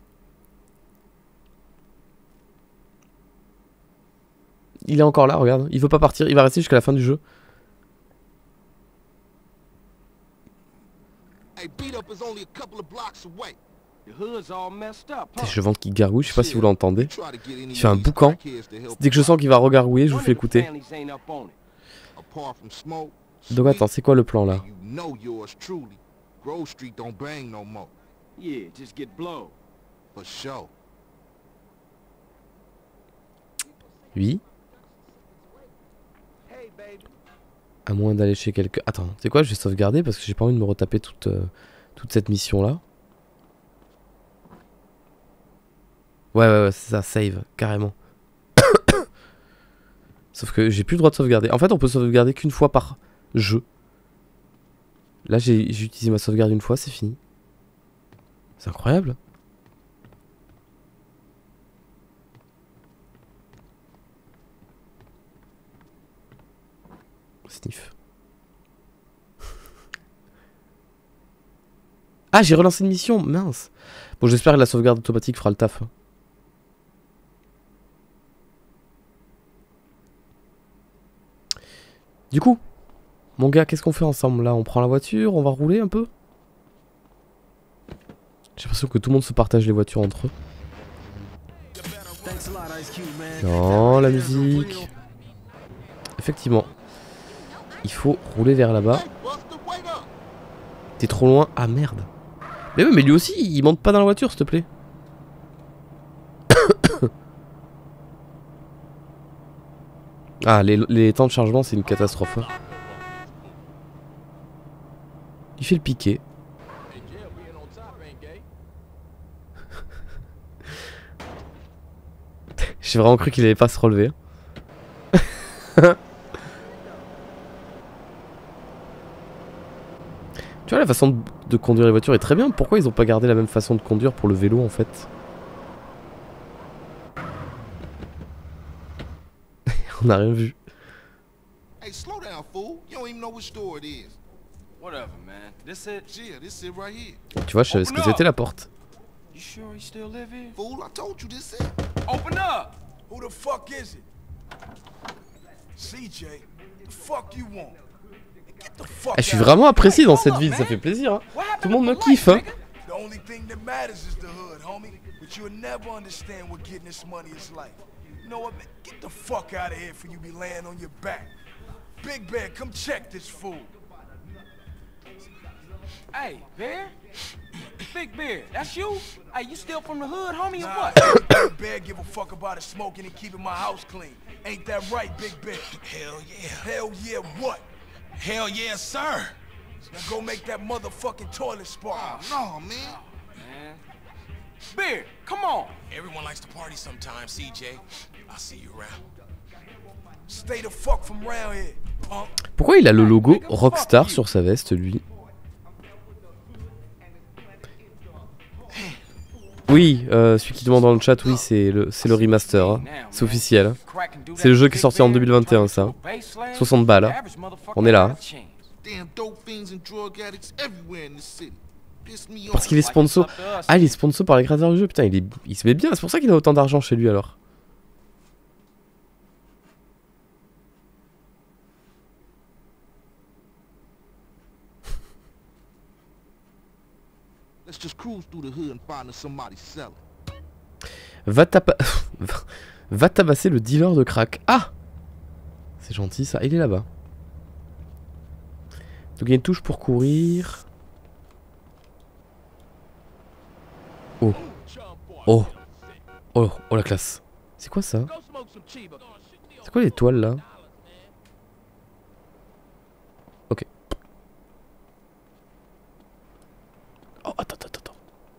Il est encore là, regarde. Il veut pas partir, il va rester jusqu'à la fin du jeu. Je vente qui gargouille, je sais pas si vous l'entendez. Il fait un boucan. Dès que je sens qu'il va regargouiller, je vous fais écouter. Donc attends, c'est quoi le plan là? Oui. À moins d'aller chez quelqu'un. Attends, c'est quoi? Je vais sauvegarder parce que j'ai pas envie de me retaper toute, euh, toute cette mission là. Ouais, ouais, ouais, c'est ça, save, carrément. Sauf que j'ai plus le droit de sauvegarder. En fait, on peut sauvegarder qu'une fois par jeu. Là, j'ai utilisé ma sauvegarde une fois, c'est fini. C'est incroyable. Sniff. Ah, j'ai relancé une mission, mince. Bon, j'espère que la sauvegarde automatique fera le taf. Du coup, mon gars, qu'est-ce qu'on fait ensemble là? On prend la voiture, on va rouler un peu? l'impression que tout le monde se partage les voitures entre eux. Non, la musique. Effectivement. Il faut rouler vers là-bas. T'es trop loin. Ah merde. Mais oui, mais lui aussi, il monte pas dans la voiture, s'il te plaît. Ah, les, les temps de chargement, c'est une catastrophe. Hein. Il fait le piqué. J'ai vraiment cru qu'il allait pas se relever. Tu vois, la façon de, de conduire les voitures est très bien. Pourquoi ils ont pas gardé la même façon de conduire pour le vélo en fait? On n'a rien vu. Hey, slow down, fool. You don't even know which door it is. Whatever, man. This it? Yeah, this it right here. Tu vois, je savais ce que c'était la porte. You sure he still live here? Fool, I told you this it. Open up! Who the fuck is it? C J, the fuck you want? Get the fuck Ah, je suis out. vraiment apprécié dans cette ville, ça fait plaisir. Hein. Tout le monde me kiffe. Hein. The only thing that matters is the hood, homie. But you'll never understand what getting this money is like. You know what, man? Get the fuck out of here for you be laying on your back. Big Bear, come check this fool. Hey, Bear? Big Bear, that's you? Hey, you still from the hood, homie, or what? Big Bear give a fuck about it smoking and keeping my house clean. Ain't that right, Big Bear? Hell yeah. Hell yeah, what? Hell yeah, sir. Now go make that motherfucking toilet spark. No, man. Man. Bear, come on. Everyone likes to party sometimes, C J. I'll see you around. Stay the fuck from round here, punk. Pourquoi il a le logo Rockstar sur sa veste, lui? Oui, euh, celui qui demande dans le chat, oui, c'est le, c'est le remaster. Hein. C'est officiel. Hein. C'est le jeu qui est sorti en deux mille vingt et un, ça. soixante balles. Hein. On est là. Hein. Damn dope fiends and drug addicts everywhere in the city. Piss me off. Parce qu'il est sponsor. Ah, il est sponsor par les créateurs du jeu. Putain, il, est... il se met bien. C'est pour ça qu'il a autant d'argent chez lui alors. Let's just cruise through the hood and find somebody selling. Va tapa... Va tabasser le dealer de crack. Ah, c'est gentil ça. Il est là-bas. Donc il y a une touche pour courir. Oh. Oh. Oh, oh la classe. C'est quoi ça? C'est quoi les toiles là? Ok. Oh, attends, attends, attends.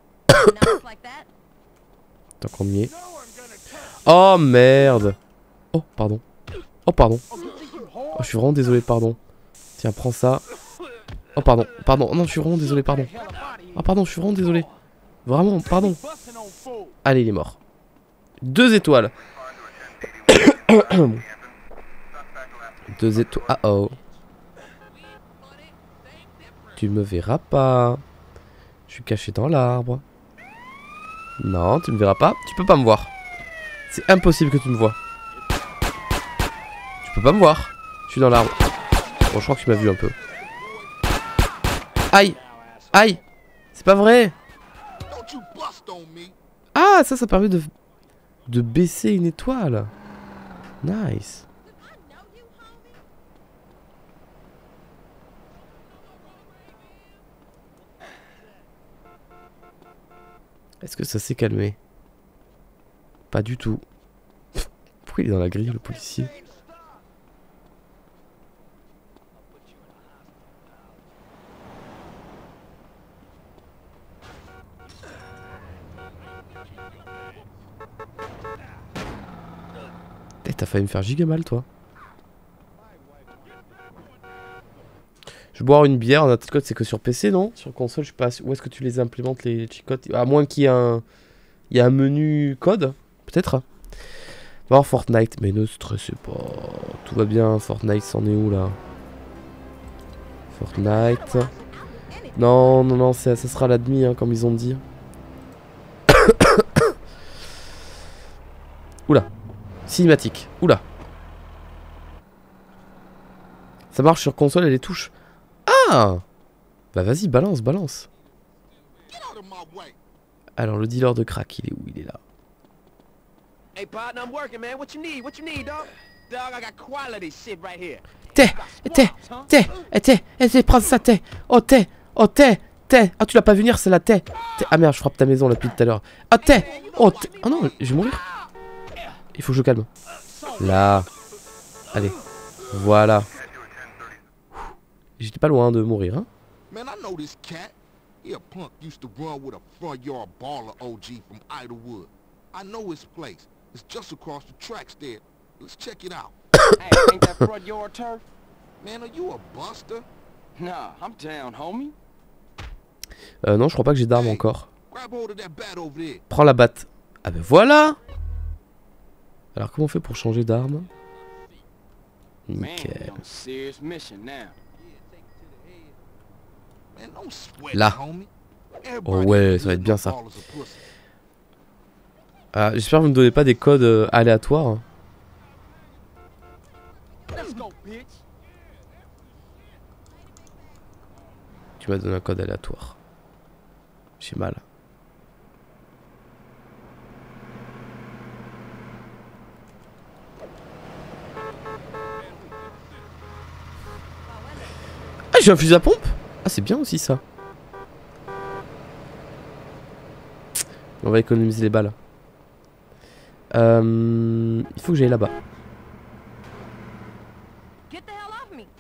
Tant qu'on y est. Oh merde. Oh, pardon. Oh, pardon. Oh, je suis vraiment désolé, pardon. Tiens, prends ça. Oh, pardon. Pardon. Non, je suis vraiment désolé, pardon. Oh, pardon, je suis vraiment désolé. Vraiment, pardon. Allez, il est mort. Deux étoiles. Deux étoiles. Ah oh. Tu me verras pas. Je suis caché dans l'arbre. Non, tu me verras pas. Tu peux pas me voir. C'est impossible que tu me vois. Tu peux pas me voir. Je suis dans l'arbre. Bon, je crois que tu m'as vu un peu. Aïe. Aïe. C'est pas vrai. Ah, ça, ça permet de, de baisser une étoile. Nice. Est-ce que ça s'est calmé? Pas du tout. Pourquoi il est dans la grille, le policier? Eh, t'as failli me faire giga mal, toi. Je vais boire une bière. Notre code, c'est que sur P C, non? Sur console, je sais pas. Où est-ce que tu les implémentes, les cheat-codes? À moins qu'il y ait un... Il y a un menu code, peut-être. On va voir Fortnite, mais ne stressez pas. Tout va bien, Fortnite, c'en est où, là? Fortnite. Non, non, non, ça sera la demi, hein, comme ils ont dit. Oula. Cinématique. Oula. Ça marche sur console et les touches. Ah! Bah vas-y, balance, balance. Alors le dealer de crack, il est où? Il est là. Hey, partner, I'm working, man. What you need? What you need, dog? Dog, I got quality shit right here. T'es, t'es, t'es, t'es, t'es, prends ça, t'es. Oh, t'es, oh, t'es, t'es. Ah, tu l'as pas vu venir, c'est la t'es. Ah merde, je frappe ta maison là depuis tout à l'heure. Ah, t'es, oh, t'es. Oh non, je vais mourir. Il faut que je calme. Là. Allez. Voilà. J'étais pas loin de mourir, hein. Man, I know this cat. He a punk used to run with a front yard baller O G from Idlewood. I know his place. It's just across the tracks there. Let's check it out. Hey, ain't that front yard turf? Man, are you a buster? Nah, I'm down, homie. Euh, non, je crois pas que j'ai d'armes encore. Grab hold of that bat over there. Prends la batte. Ah ben voilà. Alors comment on fait pour changer d'arme? Man, Nickel. we on a serious mission now. Man, don't sweat, Là. homie. Oh ouais, ça va être bien ça. Ah, j'espère que vous ne donnez pas des codes euh, aléatoires. Let's go, bitch. Tu m'as donné un code aléatoire. J'ai mal. Ah, j'ai un fusil à pompe. Ah, c'est bien aussi ça. On va économiser les balles. Euh, il faut que j'aille là-bas. Get the hell off me.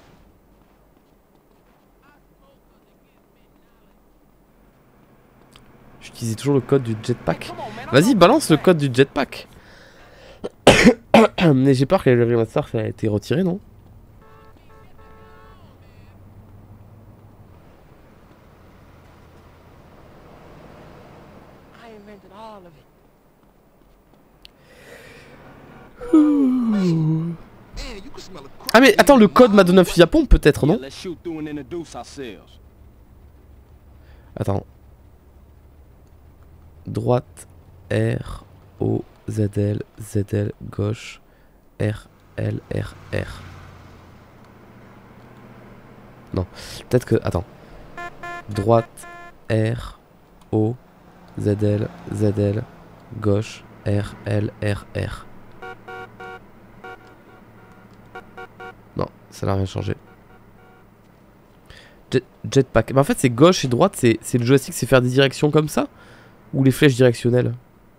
J'utilisais toujours le code du jetpack. Vas-y, balance le code du jetpack. Mais j'ai peur que le remaster ça a été retiré, non? I invented all of it. Ah mais attends, le code m'a donné un fusil à pompe peut-être, non? Yeah, let's shoot through and introduce ourselves. Attends. Droite, R, O, Z, L, Z, L, gauche, R, L, R, R. Non, peut-être que... Attends. Droite, R, O, Z, L, Z, L, gauche, R, L, R, R. Non, ça n'a rien changé. Jet, jetpack. Bah en fait c'est gauche et droite, c'est le joystick, c'est faire des directions comme ça? Ou les flèches directionnelles?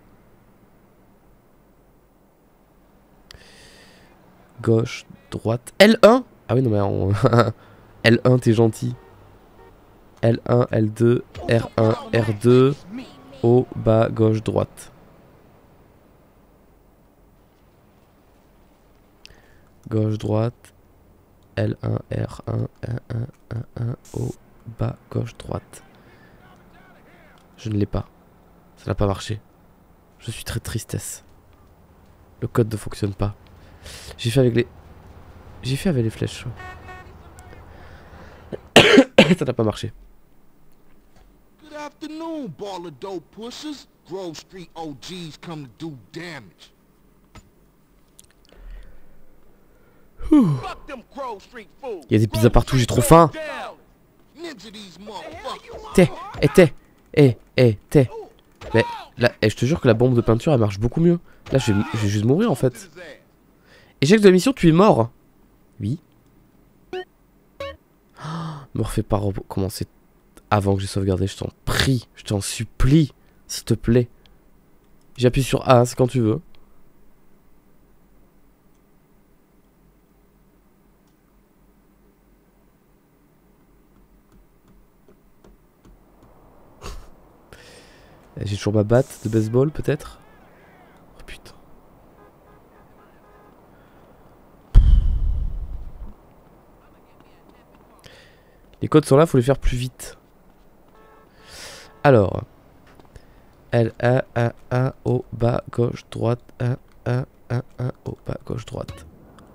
Gauche, droite. L un? Ah oui non mais on... L un t'es gentil. L un, L deux, R un, R deux. Haut, bas, gauche, droite. Gauche, droite. L un, R un, un, un, un, un, haut, bas, gauche, droite. Je ne l'ai pas. Ça n'a pas marché. Je suis très tristesse. Le code ne fonctionne pas. J'ai fait avec les... J'ai fait avec les flèches. Ça n'a pas marché. Good afternoon, ball of dope pushers. Grove Street O Gs come to do damage. Fuck them Grove Street fools. Il y a des pizzas partout, j'ai trop faim. Ninja these motherfuckers. T'es, eh t'es, eh, eh, t'es. Mais là, eh, je te jure que la bombe de peinture elle marche beaucoup mieux. Là je vais, je vais juste mourir en fait. Échec de la mission, tu es mort. Oui. Oh, me refais pas recommencer avant que j'ai sauvegardé, je t'en prie, je t'en supplie, s'il te plaît. J'appuie sur A, c'est quand tu veux. J'ai toujours ma batte de baseball peut-être. Oh putain. Les codes sont là, faut les faire plus vite. Alors. L, A, A, A, haut, bas, gauche, droite, un, un, un, un, haut, bas, gauche, droite.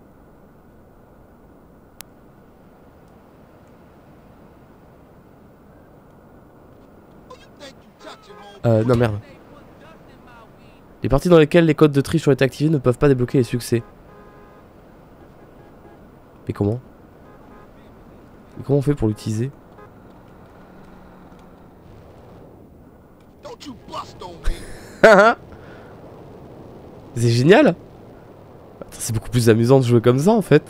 Euh, non merde. Les parties dans lesquelles les codes de triche ont été activés ne peuvent pas débloquer les succès. Mais comment? Mais comment on fait pour l'utiliser? Don't you bust C'est génial. C'est beaucoup plus amusant de jouer comme ça en fait.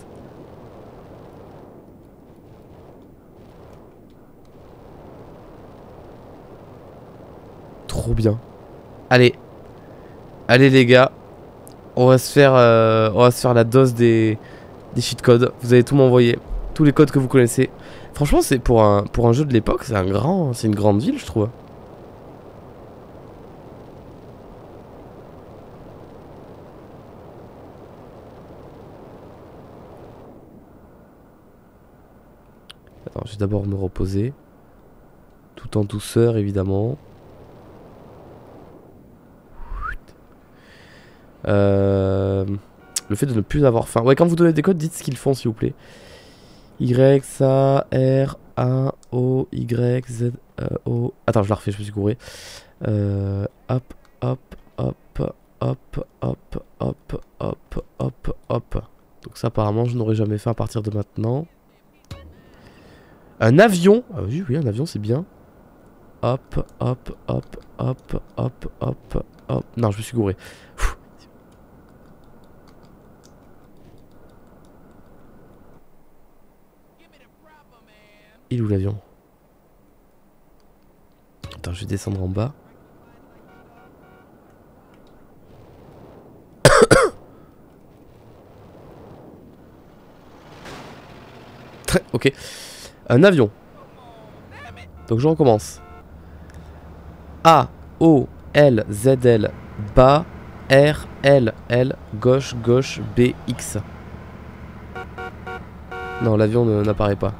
Trop bien. Allez. Allez les gars. On va se faire euh, on va se faire la dose des, des cheat codes. Vous allez tout m'envoyer. Tous les codes que vous connaissez. Franchement c'est pour un, pour un jeu de l'époque, c'est un grand. C'est une grande ville je trouve. Attends, je vais d'abord me reposer. Tout en douceur évidemment. Euh, le fait de ne plus avoir faim. Ouais, quand vous donnez des codes, dites ce qu'ils font s'il vous plaît. Y, S, A, R, A, O, Y, Z, euh, O. Attends, je la refais, je me suis couré. Euh, hop, hop, hop, hop, hop, hop, hop, hop, hop. Donc ça apparemment je n'aurais jamais fait à partir de maintenant. Un avion. Ah oui, oui, un avion c'est bien. Hop, hop, hop, hop, hop, hop, hop. Non, je me suis gouré. Pfff. Il est où l'avion? Attends, je vais descendre en bas. Ok. Un avion. Donc je recommence. A, O, L, Z, L, bas, R, L, L, gauche, gauche, B, X. Non, l'avion n'apparaît pas.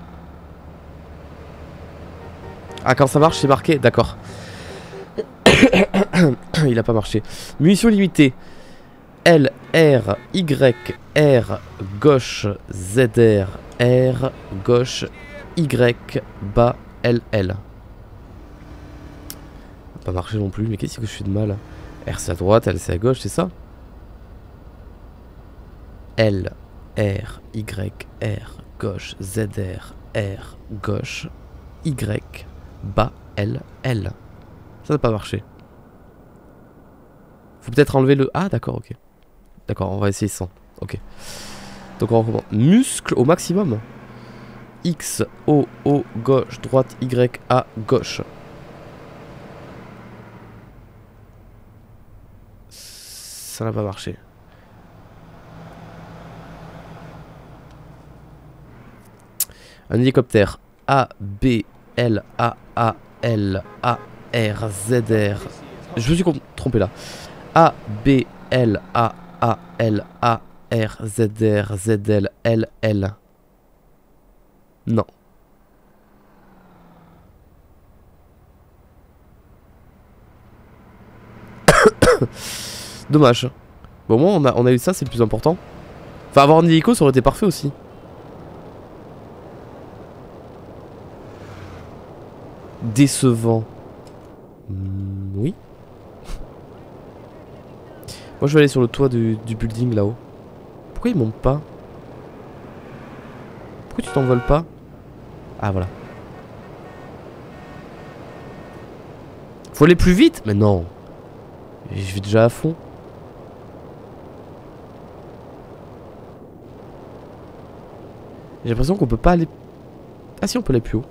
Ah, quand ça marche, c'est marqué, d'accord. Il a pas marché. Munitions limitées. L, R, Y, R, gauche, Z, R, R, gauche, Y, bas, L, L. Pas marché non plus, mais qu'est-ce que je fais de mal? R c'est à droite, L c'est à gauche, c'est ça? L, R, Y, R, gauche, Z, R, R, gauche, Y, bas, L, L. Ça n'a pas marché. Faut peut-être enlever le... Ah d'accord, ok. D'accord, on va essayer sans. Ok. Donc on recommence. Muscle au maximum. X, O, O, gauche, droite, Y, A, gauche. Ça n'a pas marché. Un hélicoptère. A, B, L, A, A, L, A, R, Z, R. Je me suis trompé là. A, B, L, A, A, L, A, R, Z, R, Z, L, L, L. Non. Dommage. Bon, au moins on a, on a eu ça, c'est le plus important. Enfin, avoir un hélico, ça aurait été parfait aussi. Décevant. Mmh, oui. Moi je vais aller sur le toit du, du building là-haut. Pourquoi il monte pas? Pourquoi tu t'envoles pas? Ah voilà. Faut aller plus vite? Mais non. Je vais déjà à fond. J'ai l'impression qu'on peut pas aller... Ah si, on peut aller plus haut.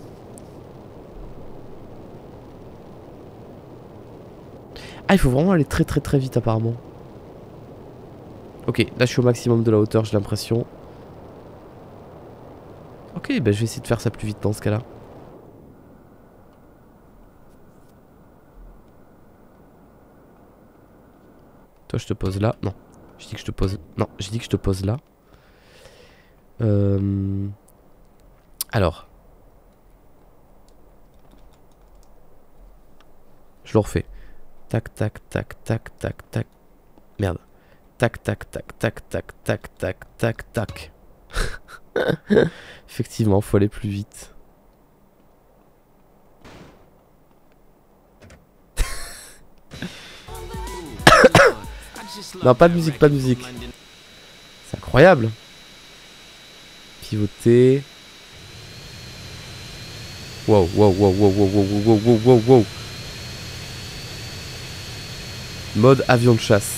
Ah, il faut vraiment aller très très très vite apparemment. Ok, là je suis au maximum de la hauteur, j'ai l'impression. Ok, bah je vais essayer de faire ça plus vite dans ce cas-là. Toi je te pose là. Non, je dis que je te pose... Non, je dis que je te pose là. Euh... Alors. Je le refais. Tac, tac, tac, tac, tac, tac. Merde. Tac, tac, tac, tac, tac, tac, tac, tac, tac. Effectivement, faut aller plus vite. Non, pas de musique, pas de musique. C'est incroyable. Pivoter. Wow, wow, wow, wow, wow, wow, wow, wow, wow, wow. Mode avion de chasse.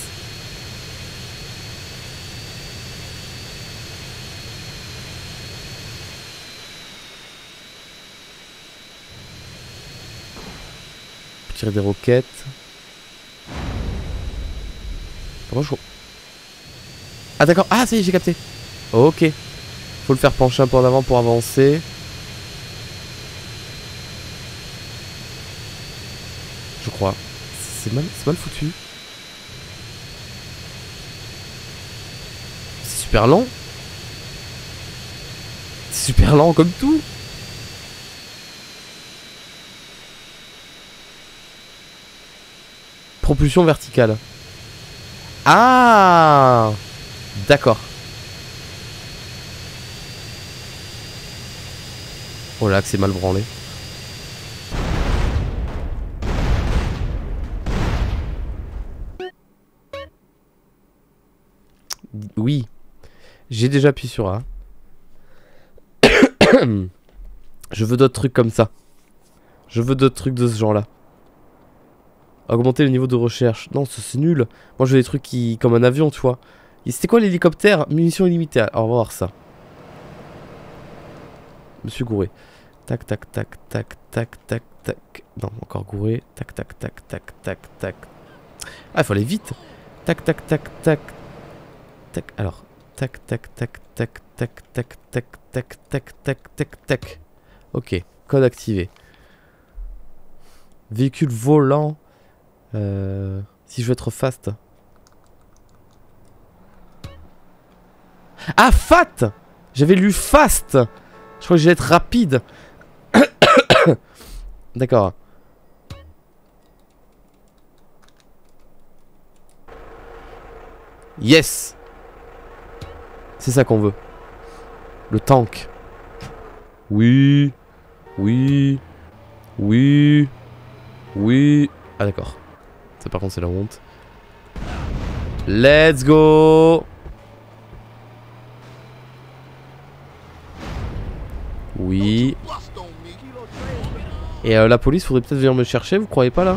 Tirer des roquettes. Comment je... Ah d'accord, ah ça y est, j'ai capté. Ok. Faut le faire pencher un peu en avant pour avancer. Je crois. C'est mal, c'est mal foutu. C'est super lent. C'est super lent comme tout. Propulsion verticale. Ah, d'accord. Oh là que c'est mal branlé. Oui. J'ai déjà appuyé sur A. Je veux d'autres trucs comme ça. Je veux d'autres trucs de ce genre là. Augmenter le niveau de recherche. Non, c'est nul. Moi je veux des trucs qui... comme un avion, tu vois. C'était quoi l'hélicoptère? Munitions illimitées. Alors on va voir ça. Monsieur Gouré. Tac, tac, tac, tac, tac, tac, tac. Non, encore Gouré. Tac, tac, tac, tac, tac, tac. Ah, il faut aller vite. Tac, tac, tac, tac. Tac. Alors. Tac, tac, tac, tac, tac, tac, tac, tac, tac, tac, tac, tac. Ok. Code activé. Véhicule volant. Euh, si je veux être fast. Ah, fat! J'avais lu fast! Je crois que j'allais être rapide. D'accord. Yes! C'est ça qu'on veut. Le tank. Oui. Oui. Oui. Oui. Ah d'accord. Ça par contre c'est la honte. Let's go. Oui. Et euh, la police faudrait peut-être venir me chercher, vous croyez pas là?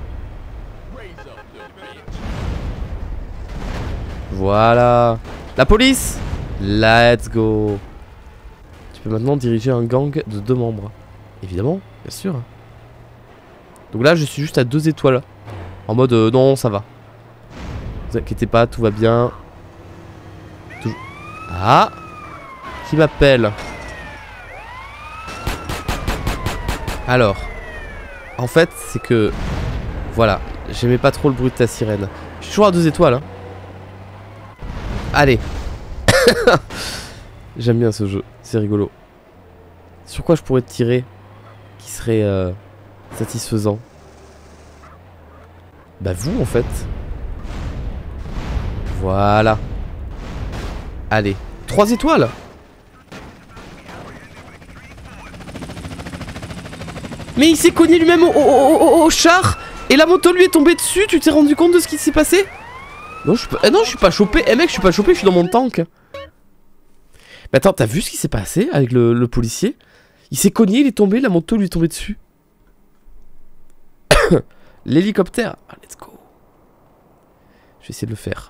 Voilà. La police. Let's go. Tu peux maintenant diriger un gang de deux membres. Évidemment, bien sûr. Donc là je suis juste à deux étoiles. En mode euh, non ça va. Vous inquiétez pas, tout va bien. Toujours... Ah. Qui m'appelle? Alors. En fait c'est que... Voilà. J'aimais pas trop le bruit de ta sirène. Je suis toujours à deux étoiles hein. Allez. J'aime bien ce jeu. C'est rigolo. Sur quoi je pourrais tirer qui serait euh, satisfaisant? Bah vous en fait. Voilà. Allez. Trois étoiles. Mais il s'est cogné lui-même au, au, au, au char. Et la moto lui est tombée dessus. Tu t'es rendu compte de ce qui s'est passé? Non je suis pas, eh non, je suis pas chopé. Eh mec je suis pas chopé, je suis dans mon tank. Mais attends, t'as vu ce qui s'est passé avec le, le policier? Il s'est cogné, il est tombé, la moto lui est tombée dessus. L'hélicoptère. Ah, let's go. Je vais essayer de le faire.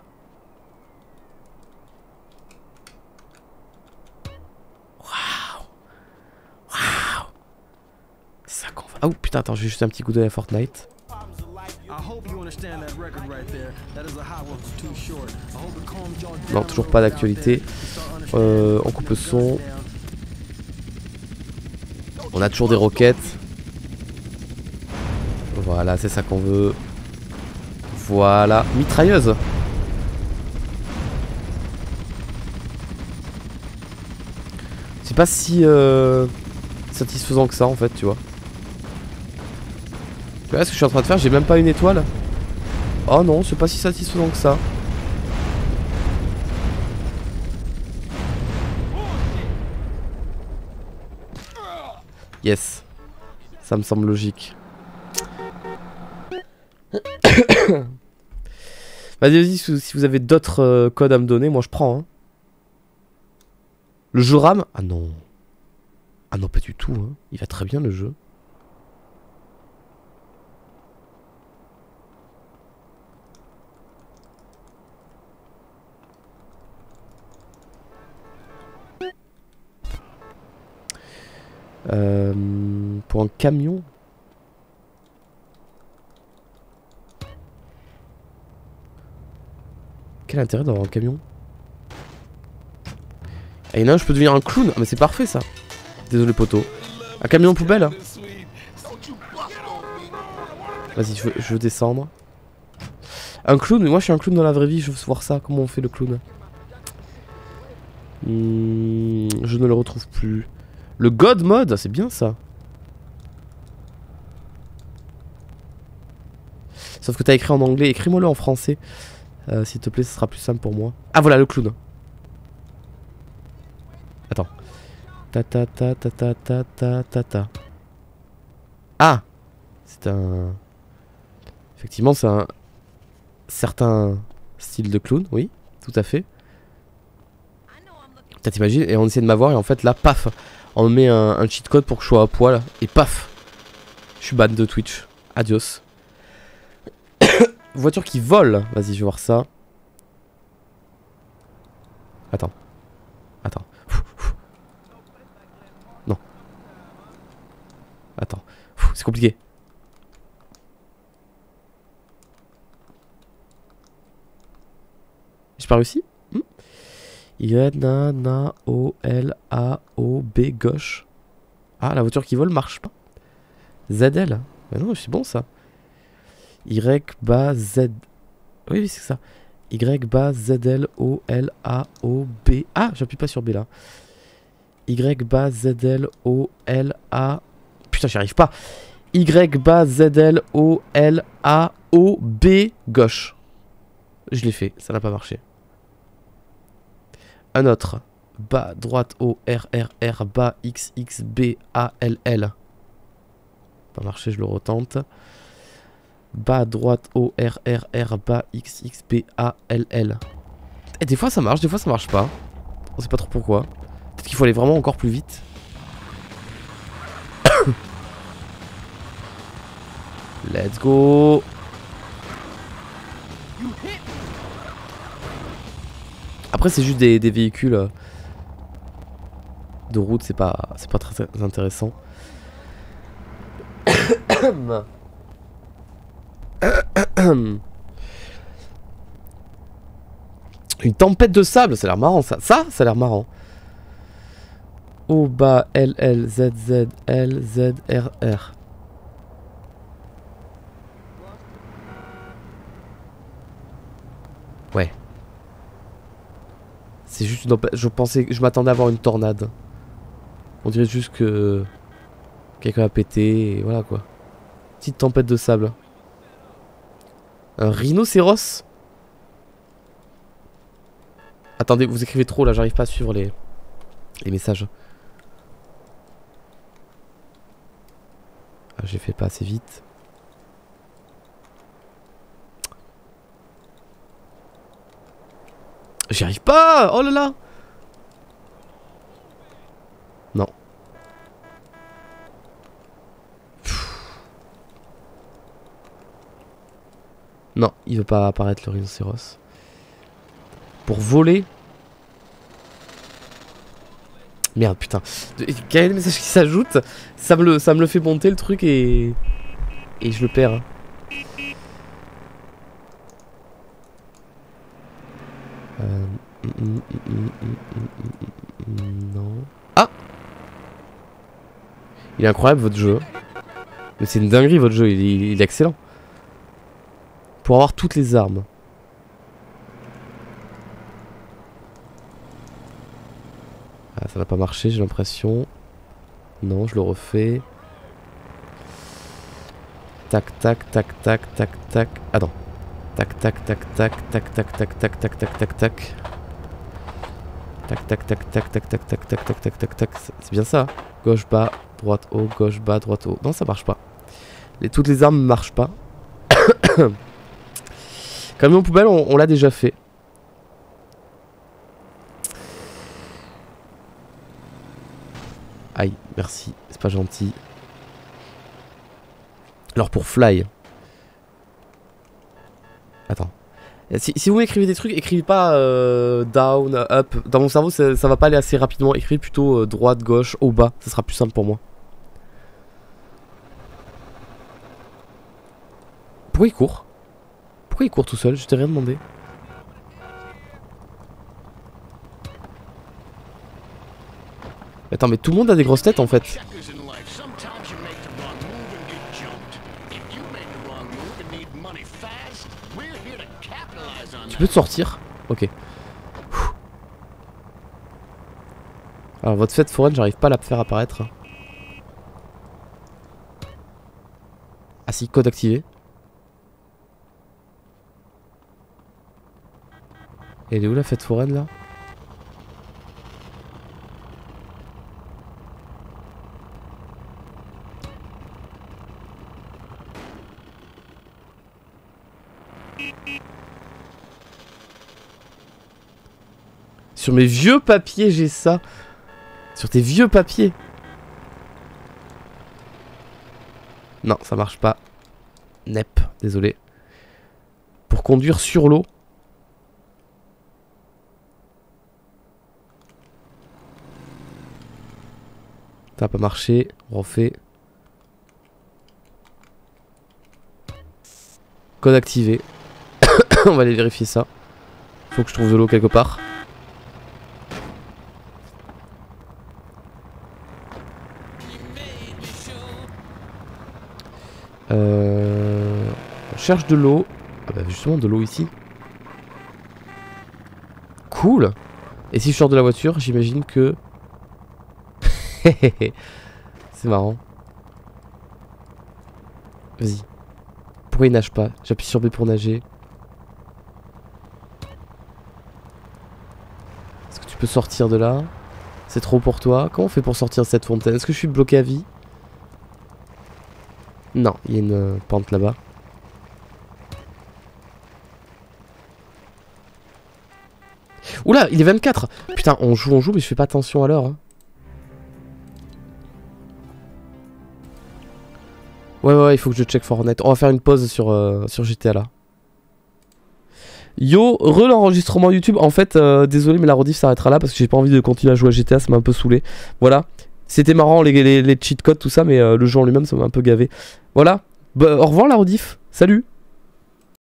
Waouh. Waouh. C'est ça qu'on va... Oh putain, attends, je vais juste un petit coup d'œil à Fortnite. Non, toujours pas d'actualité. Euh, on coupe le son. On a toujours des roquettes. Voilà, c'est ça qu'on veut. Voilà, mitrailleuse. C'est pas si euh, satisfaisant que ça en fait, tu vois. Tu vois ce que je suis en train de faire? J'ai même pas une étoile. Oh non, c'est pas si satisfaisant que ça. Yes. Ça me semble logique. Vas-y, vas-y, si vous avez d'autres euh, codes à me donner, moi je prends. Hein. Le jeu rame? Ah non. Ah non, pas du tout. Hein. Il va très bien le jeu. Euh, pour un camion. Quel intérêt d'avoir un camion? Ah, il y en a un, je peux devenir un clown. Ah, mais c'est parfait ça. Désolé poteau. Un camion poubelle. Vas-y, je veux, je veux descendre. Un clown, mais moi je suis un clown dans la vraie vie, je veux voir ça, comment on fait le clown. Hmm, je ne le retrouve plus. Le God Mode, c'est bien ça. Sauf que t'as écrit en anglais, écris-moi-le en français. Euh, S'il te plaît, ce sera plus simple pour moi. Ah voilà le clown. Attends. Ta ta ta ta ta ta ta ta ta. Ah, c'est un... Effectivement, c'est un certain style de clown, oui, tout à fait. T'as t'imagines, et on essaie de m'avoir, et en fait là, paf, on me met un, un cheat code pour que je sois à poil, et paf, je suis ban de Twitch. Adios. Voiture qui vole, vas-y, je vais voir ça. Attends. Attends. Non. Attends. C'est compliqué. J'ai pas réussi? hmm Y, na, na, O, L, A, O, B, gauche. Ah, la voiture qui vole marche pas. Z L. Mais non, c'est bon ça. Y, bas, Z. Oui, oui, c'est ça. Y, bas, Z, L, O, L, A, O, B. Ah, j'appuie pas sur B là. Y, bas, Z, L, O, L, A. Putain, j'y arrive pas. Y, bas, Z, L, O, L, A, O, B, gauche. Je l'ai fait, ça n'a pas marché. Un autre. Bas, droite, O, R, R, R, bas, X, X, B, A, L, L. Pas marché, je le retente. Bas, droite, O, R, R, R, bas, X, X, B, A, L, L. Et des fois ça marche, des fois ça marche pas. On sait pas trop pourquoi. Peut-être qu'il faut aller vraiment encore plus vite. Let's go. Après c'est juste des, des véhicules euh, de route, c'est pas c'est pas très, très intéressant. Une tempête de sable, ça a l'air marrant ça. Ça, ça a l'air marrant. O, bas, L, L, Z, Z, L, Z, R, R. Ouais. C'est juste une... Je pensais... Je m'attendais à avoir une tornade. On dirait juste que... Quelqu'un a pété et voilà quoi. Petite tempête de sable. Un rhinocéros? Attendez, vous écrivez trop là, j'arrive pas à suivre les... les messages. Ah, j'ai fait pas assez vite. J'y arrive pas! Oh là là! Non. Non, il veut pas apparaître le rhinocéros. Pour voler. Merde, putain. Quel est le message qui s'ajoute? Ça me le, ça me le fait monter le truc et... Et je le perds. Euh... Non. Ah! Il est incroyable votre jeu. Mais c'est une dinguerie votre jeu, il est, il est excellent. Pour avoir toutes les armes. Ah, ça n'a pas marché, j'ai l'impression. Non, je le refais. Tac, tac, tac, tac, tac, tac. Ah non. Tac, tac, tac, tac, tac, tac, tac, tac, tac, tac, tac, tac. Tac, tac, tac, tac, tac, tac, tac, tac, tac, tac, tac, tac. C'est bien ça. Gauche, bas, droite, haut, gauche, bas, droite, haut. Non, ça marche pas. Les, toutes les armes ne marchent pas. Camion poubelle, on, on l'a déjà fait. Aïe, merci, c'est pas gentil. Alors pour fly. Attends. Si, si vous m'écrivez des trucs, écrivez pas euh, down, up. Dans mon cerveau, ça, ça va pas aller assez rapidement. Écrivez plutôt euh, droite, gauche, au bas. Ça sera plus simple pour moi. Pourquoi il court? Pourquoi il court tout seul? Je t'ai rien demandé. Attends, mais tout le monde a des grosses têtes en fait. Tu peux te sortir? Ok. Alors votre fête foraine, j'arrive pas à la faire apparaître. Ah si, code activé. Et elle est où la fête foraine là? Sur mes vieux papiers j'ai ça. Sur tes vieux papiers. Non, ça marche pas. Nep, désolé. Pour conduire sur l'eau. Ça n'a pas marché. On refait. Code activé. On va aller vérifier ça. Faut que je trouve de l'eau quelque part. Euh... On cherche de l'eau. Ah bah justement de l'eau ici. Cool. Et si je sors de la voiture, j'imagine que... C'est marrant. Vas-y. Pourquoi il nage pas? J'appuie sur B pour nager. Est-ce que tu peux sortir de là? C'est trop pour toi. Comment on fait pour sortir de cette fontaine? Est-ce que je suis bloqué à vie? Non, il y a une euh, pente là-bas. Oula, il est vingt-quatre. Putain, on joue, on joue, mais je fais pas attention à l'heure. Hein. Ouais, ouais, il faut que je check Fortnite. On va faire une pause sur, euh, sur G T A là. Yo, re l'enregistrement YouTube. En fait, euh, désolé, mais la rediff s'arrêtera là parce que j'ai pas envie de continuer à jouer à G T A. Ça m'a un peu saoulé. Voilà. C'était marrant les, les, les cheat codes, tout ça, mais euh, le jeu en lui-même, ça m'a un peu gavé. Voilà. Bah, au revoir la rediff. Salut.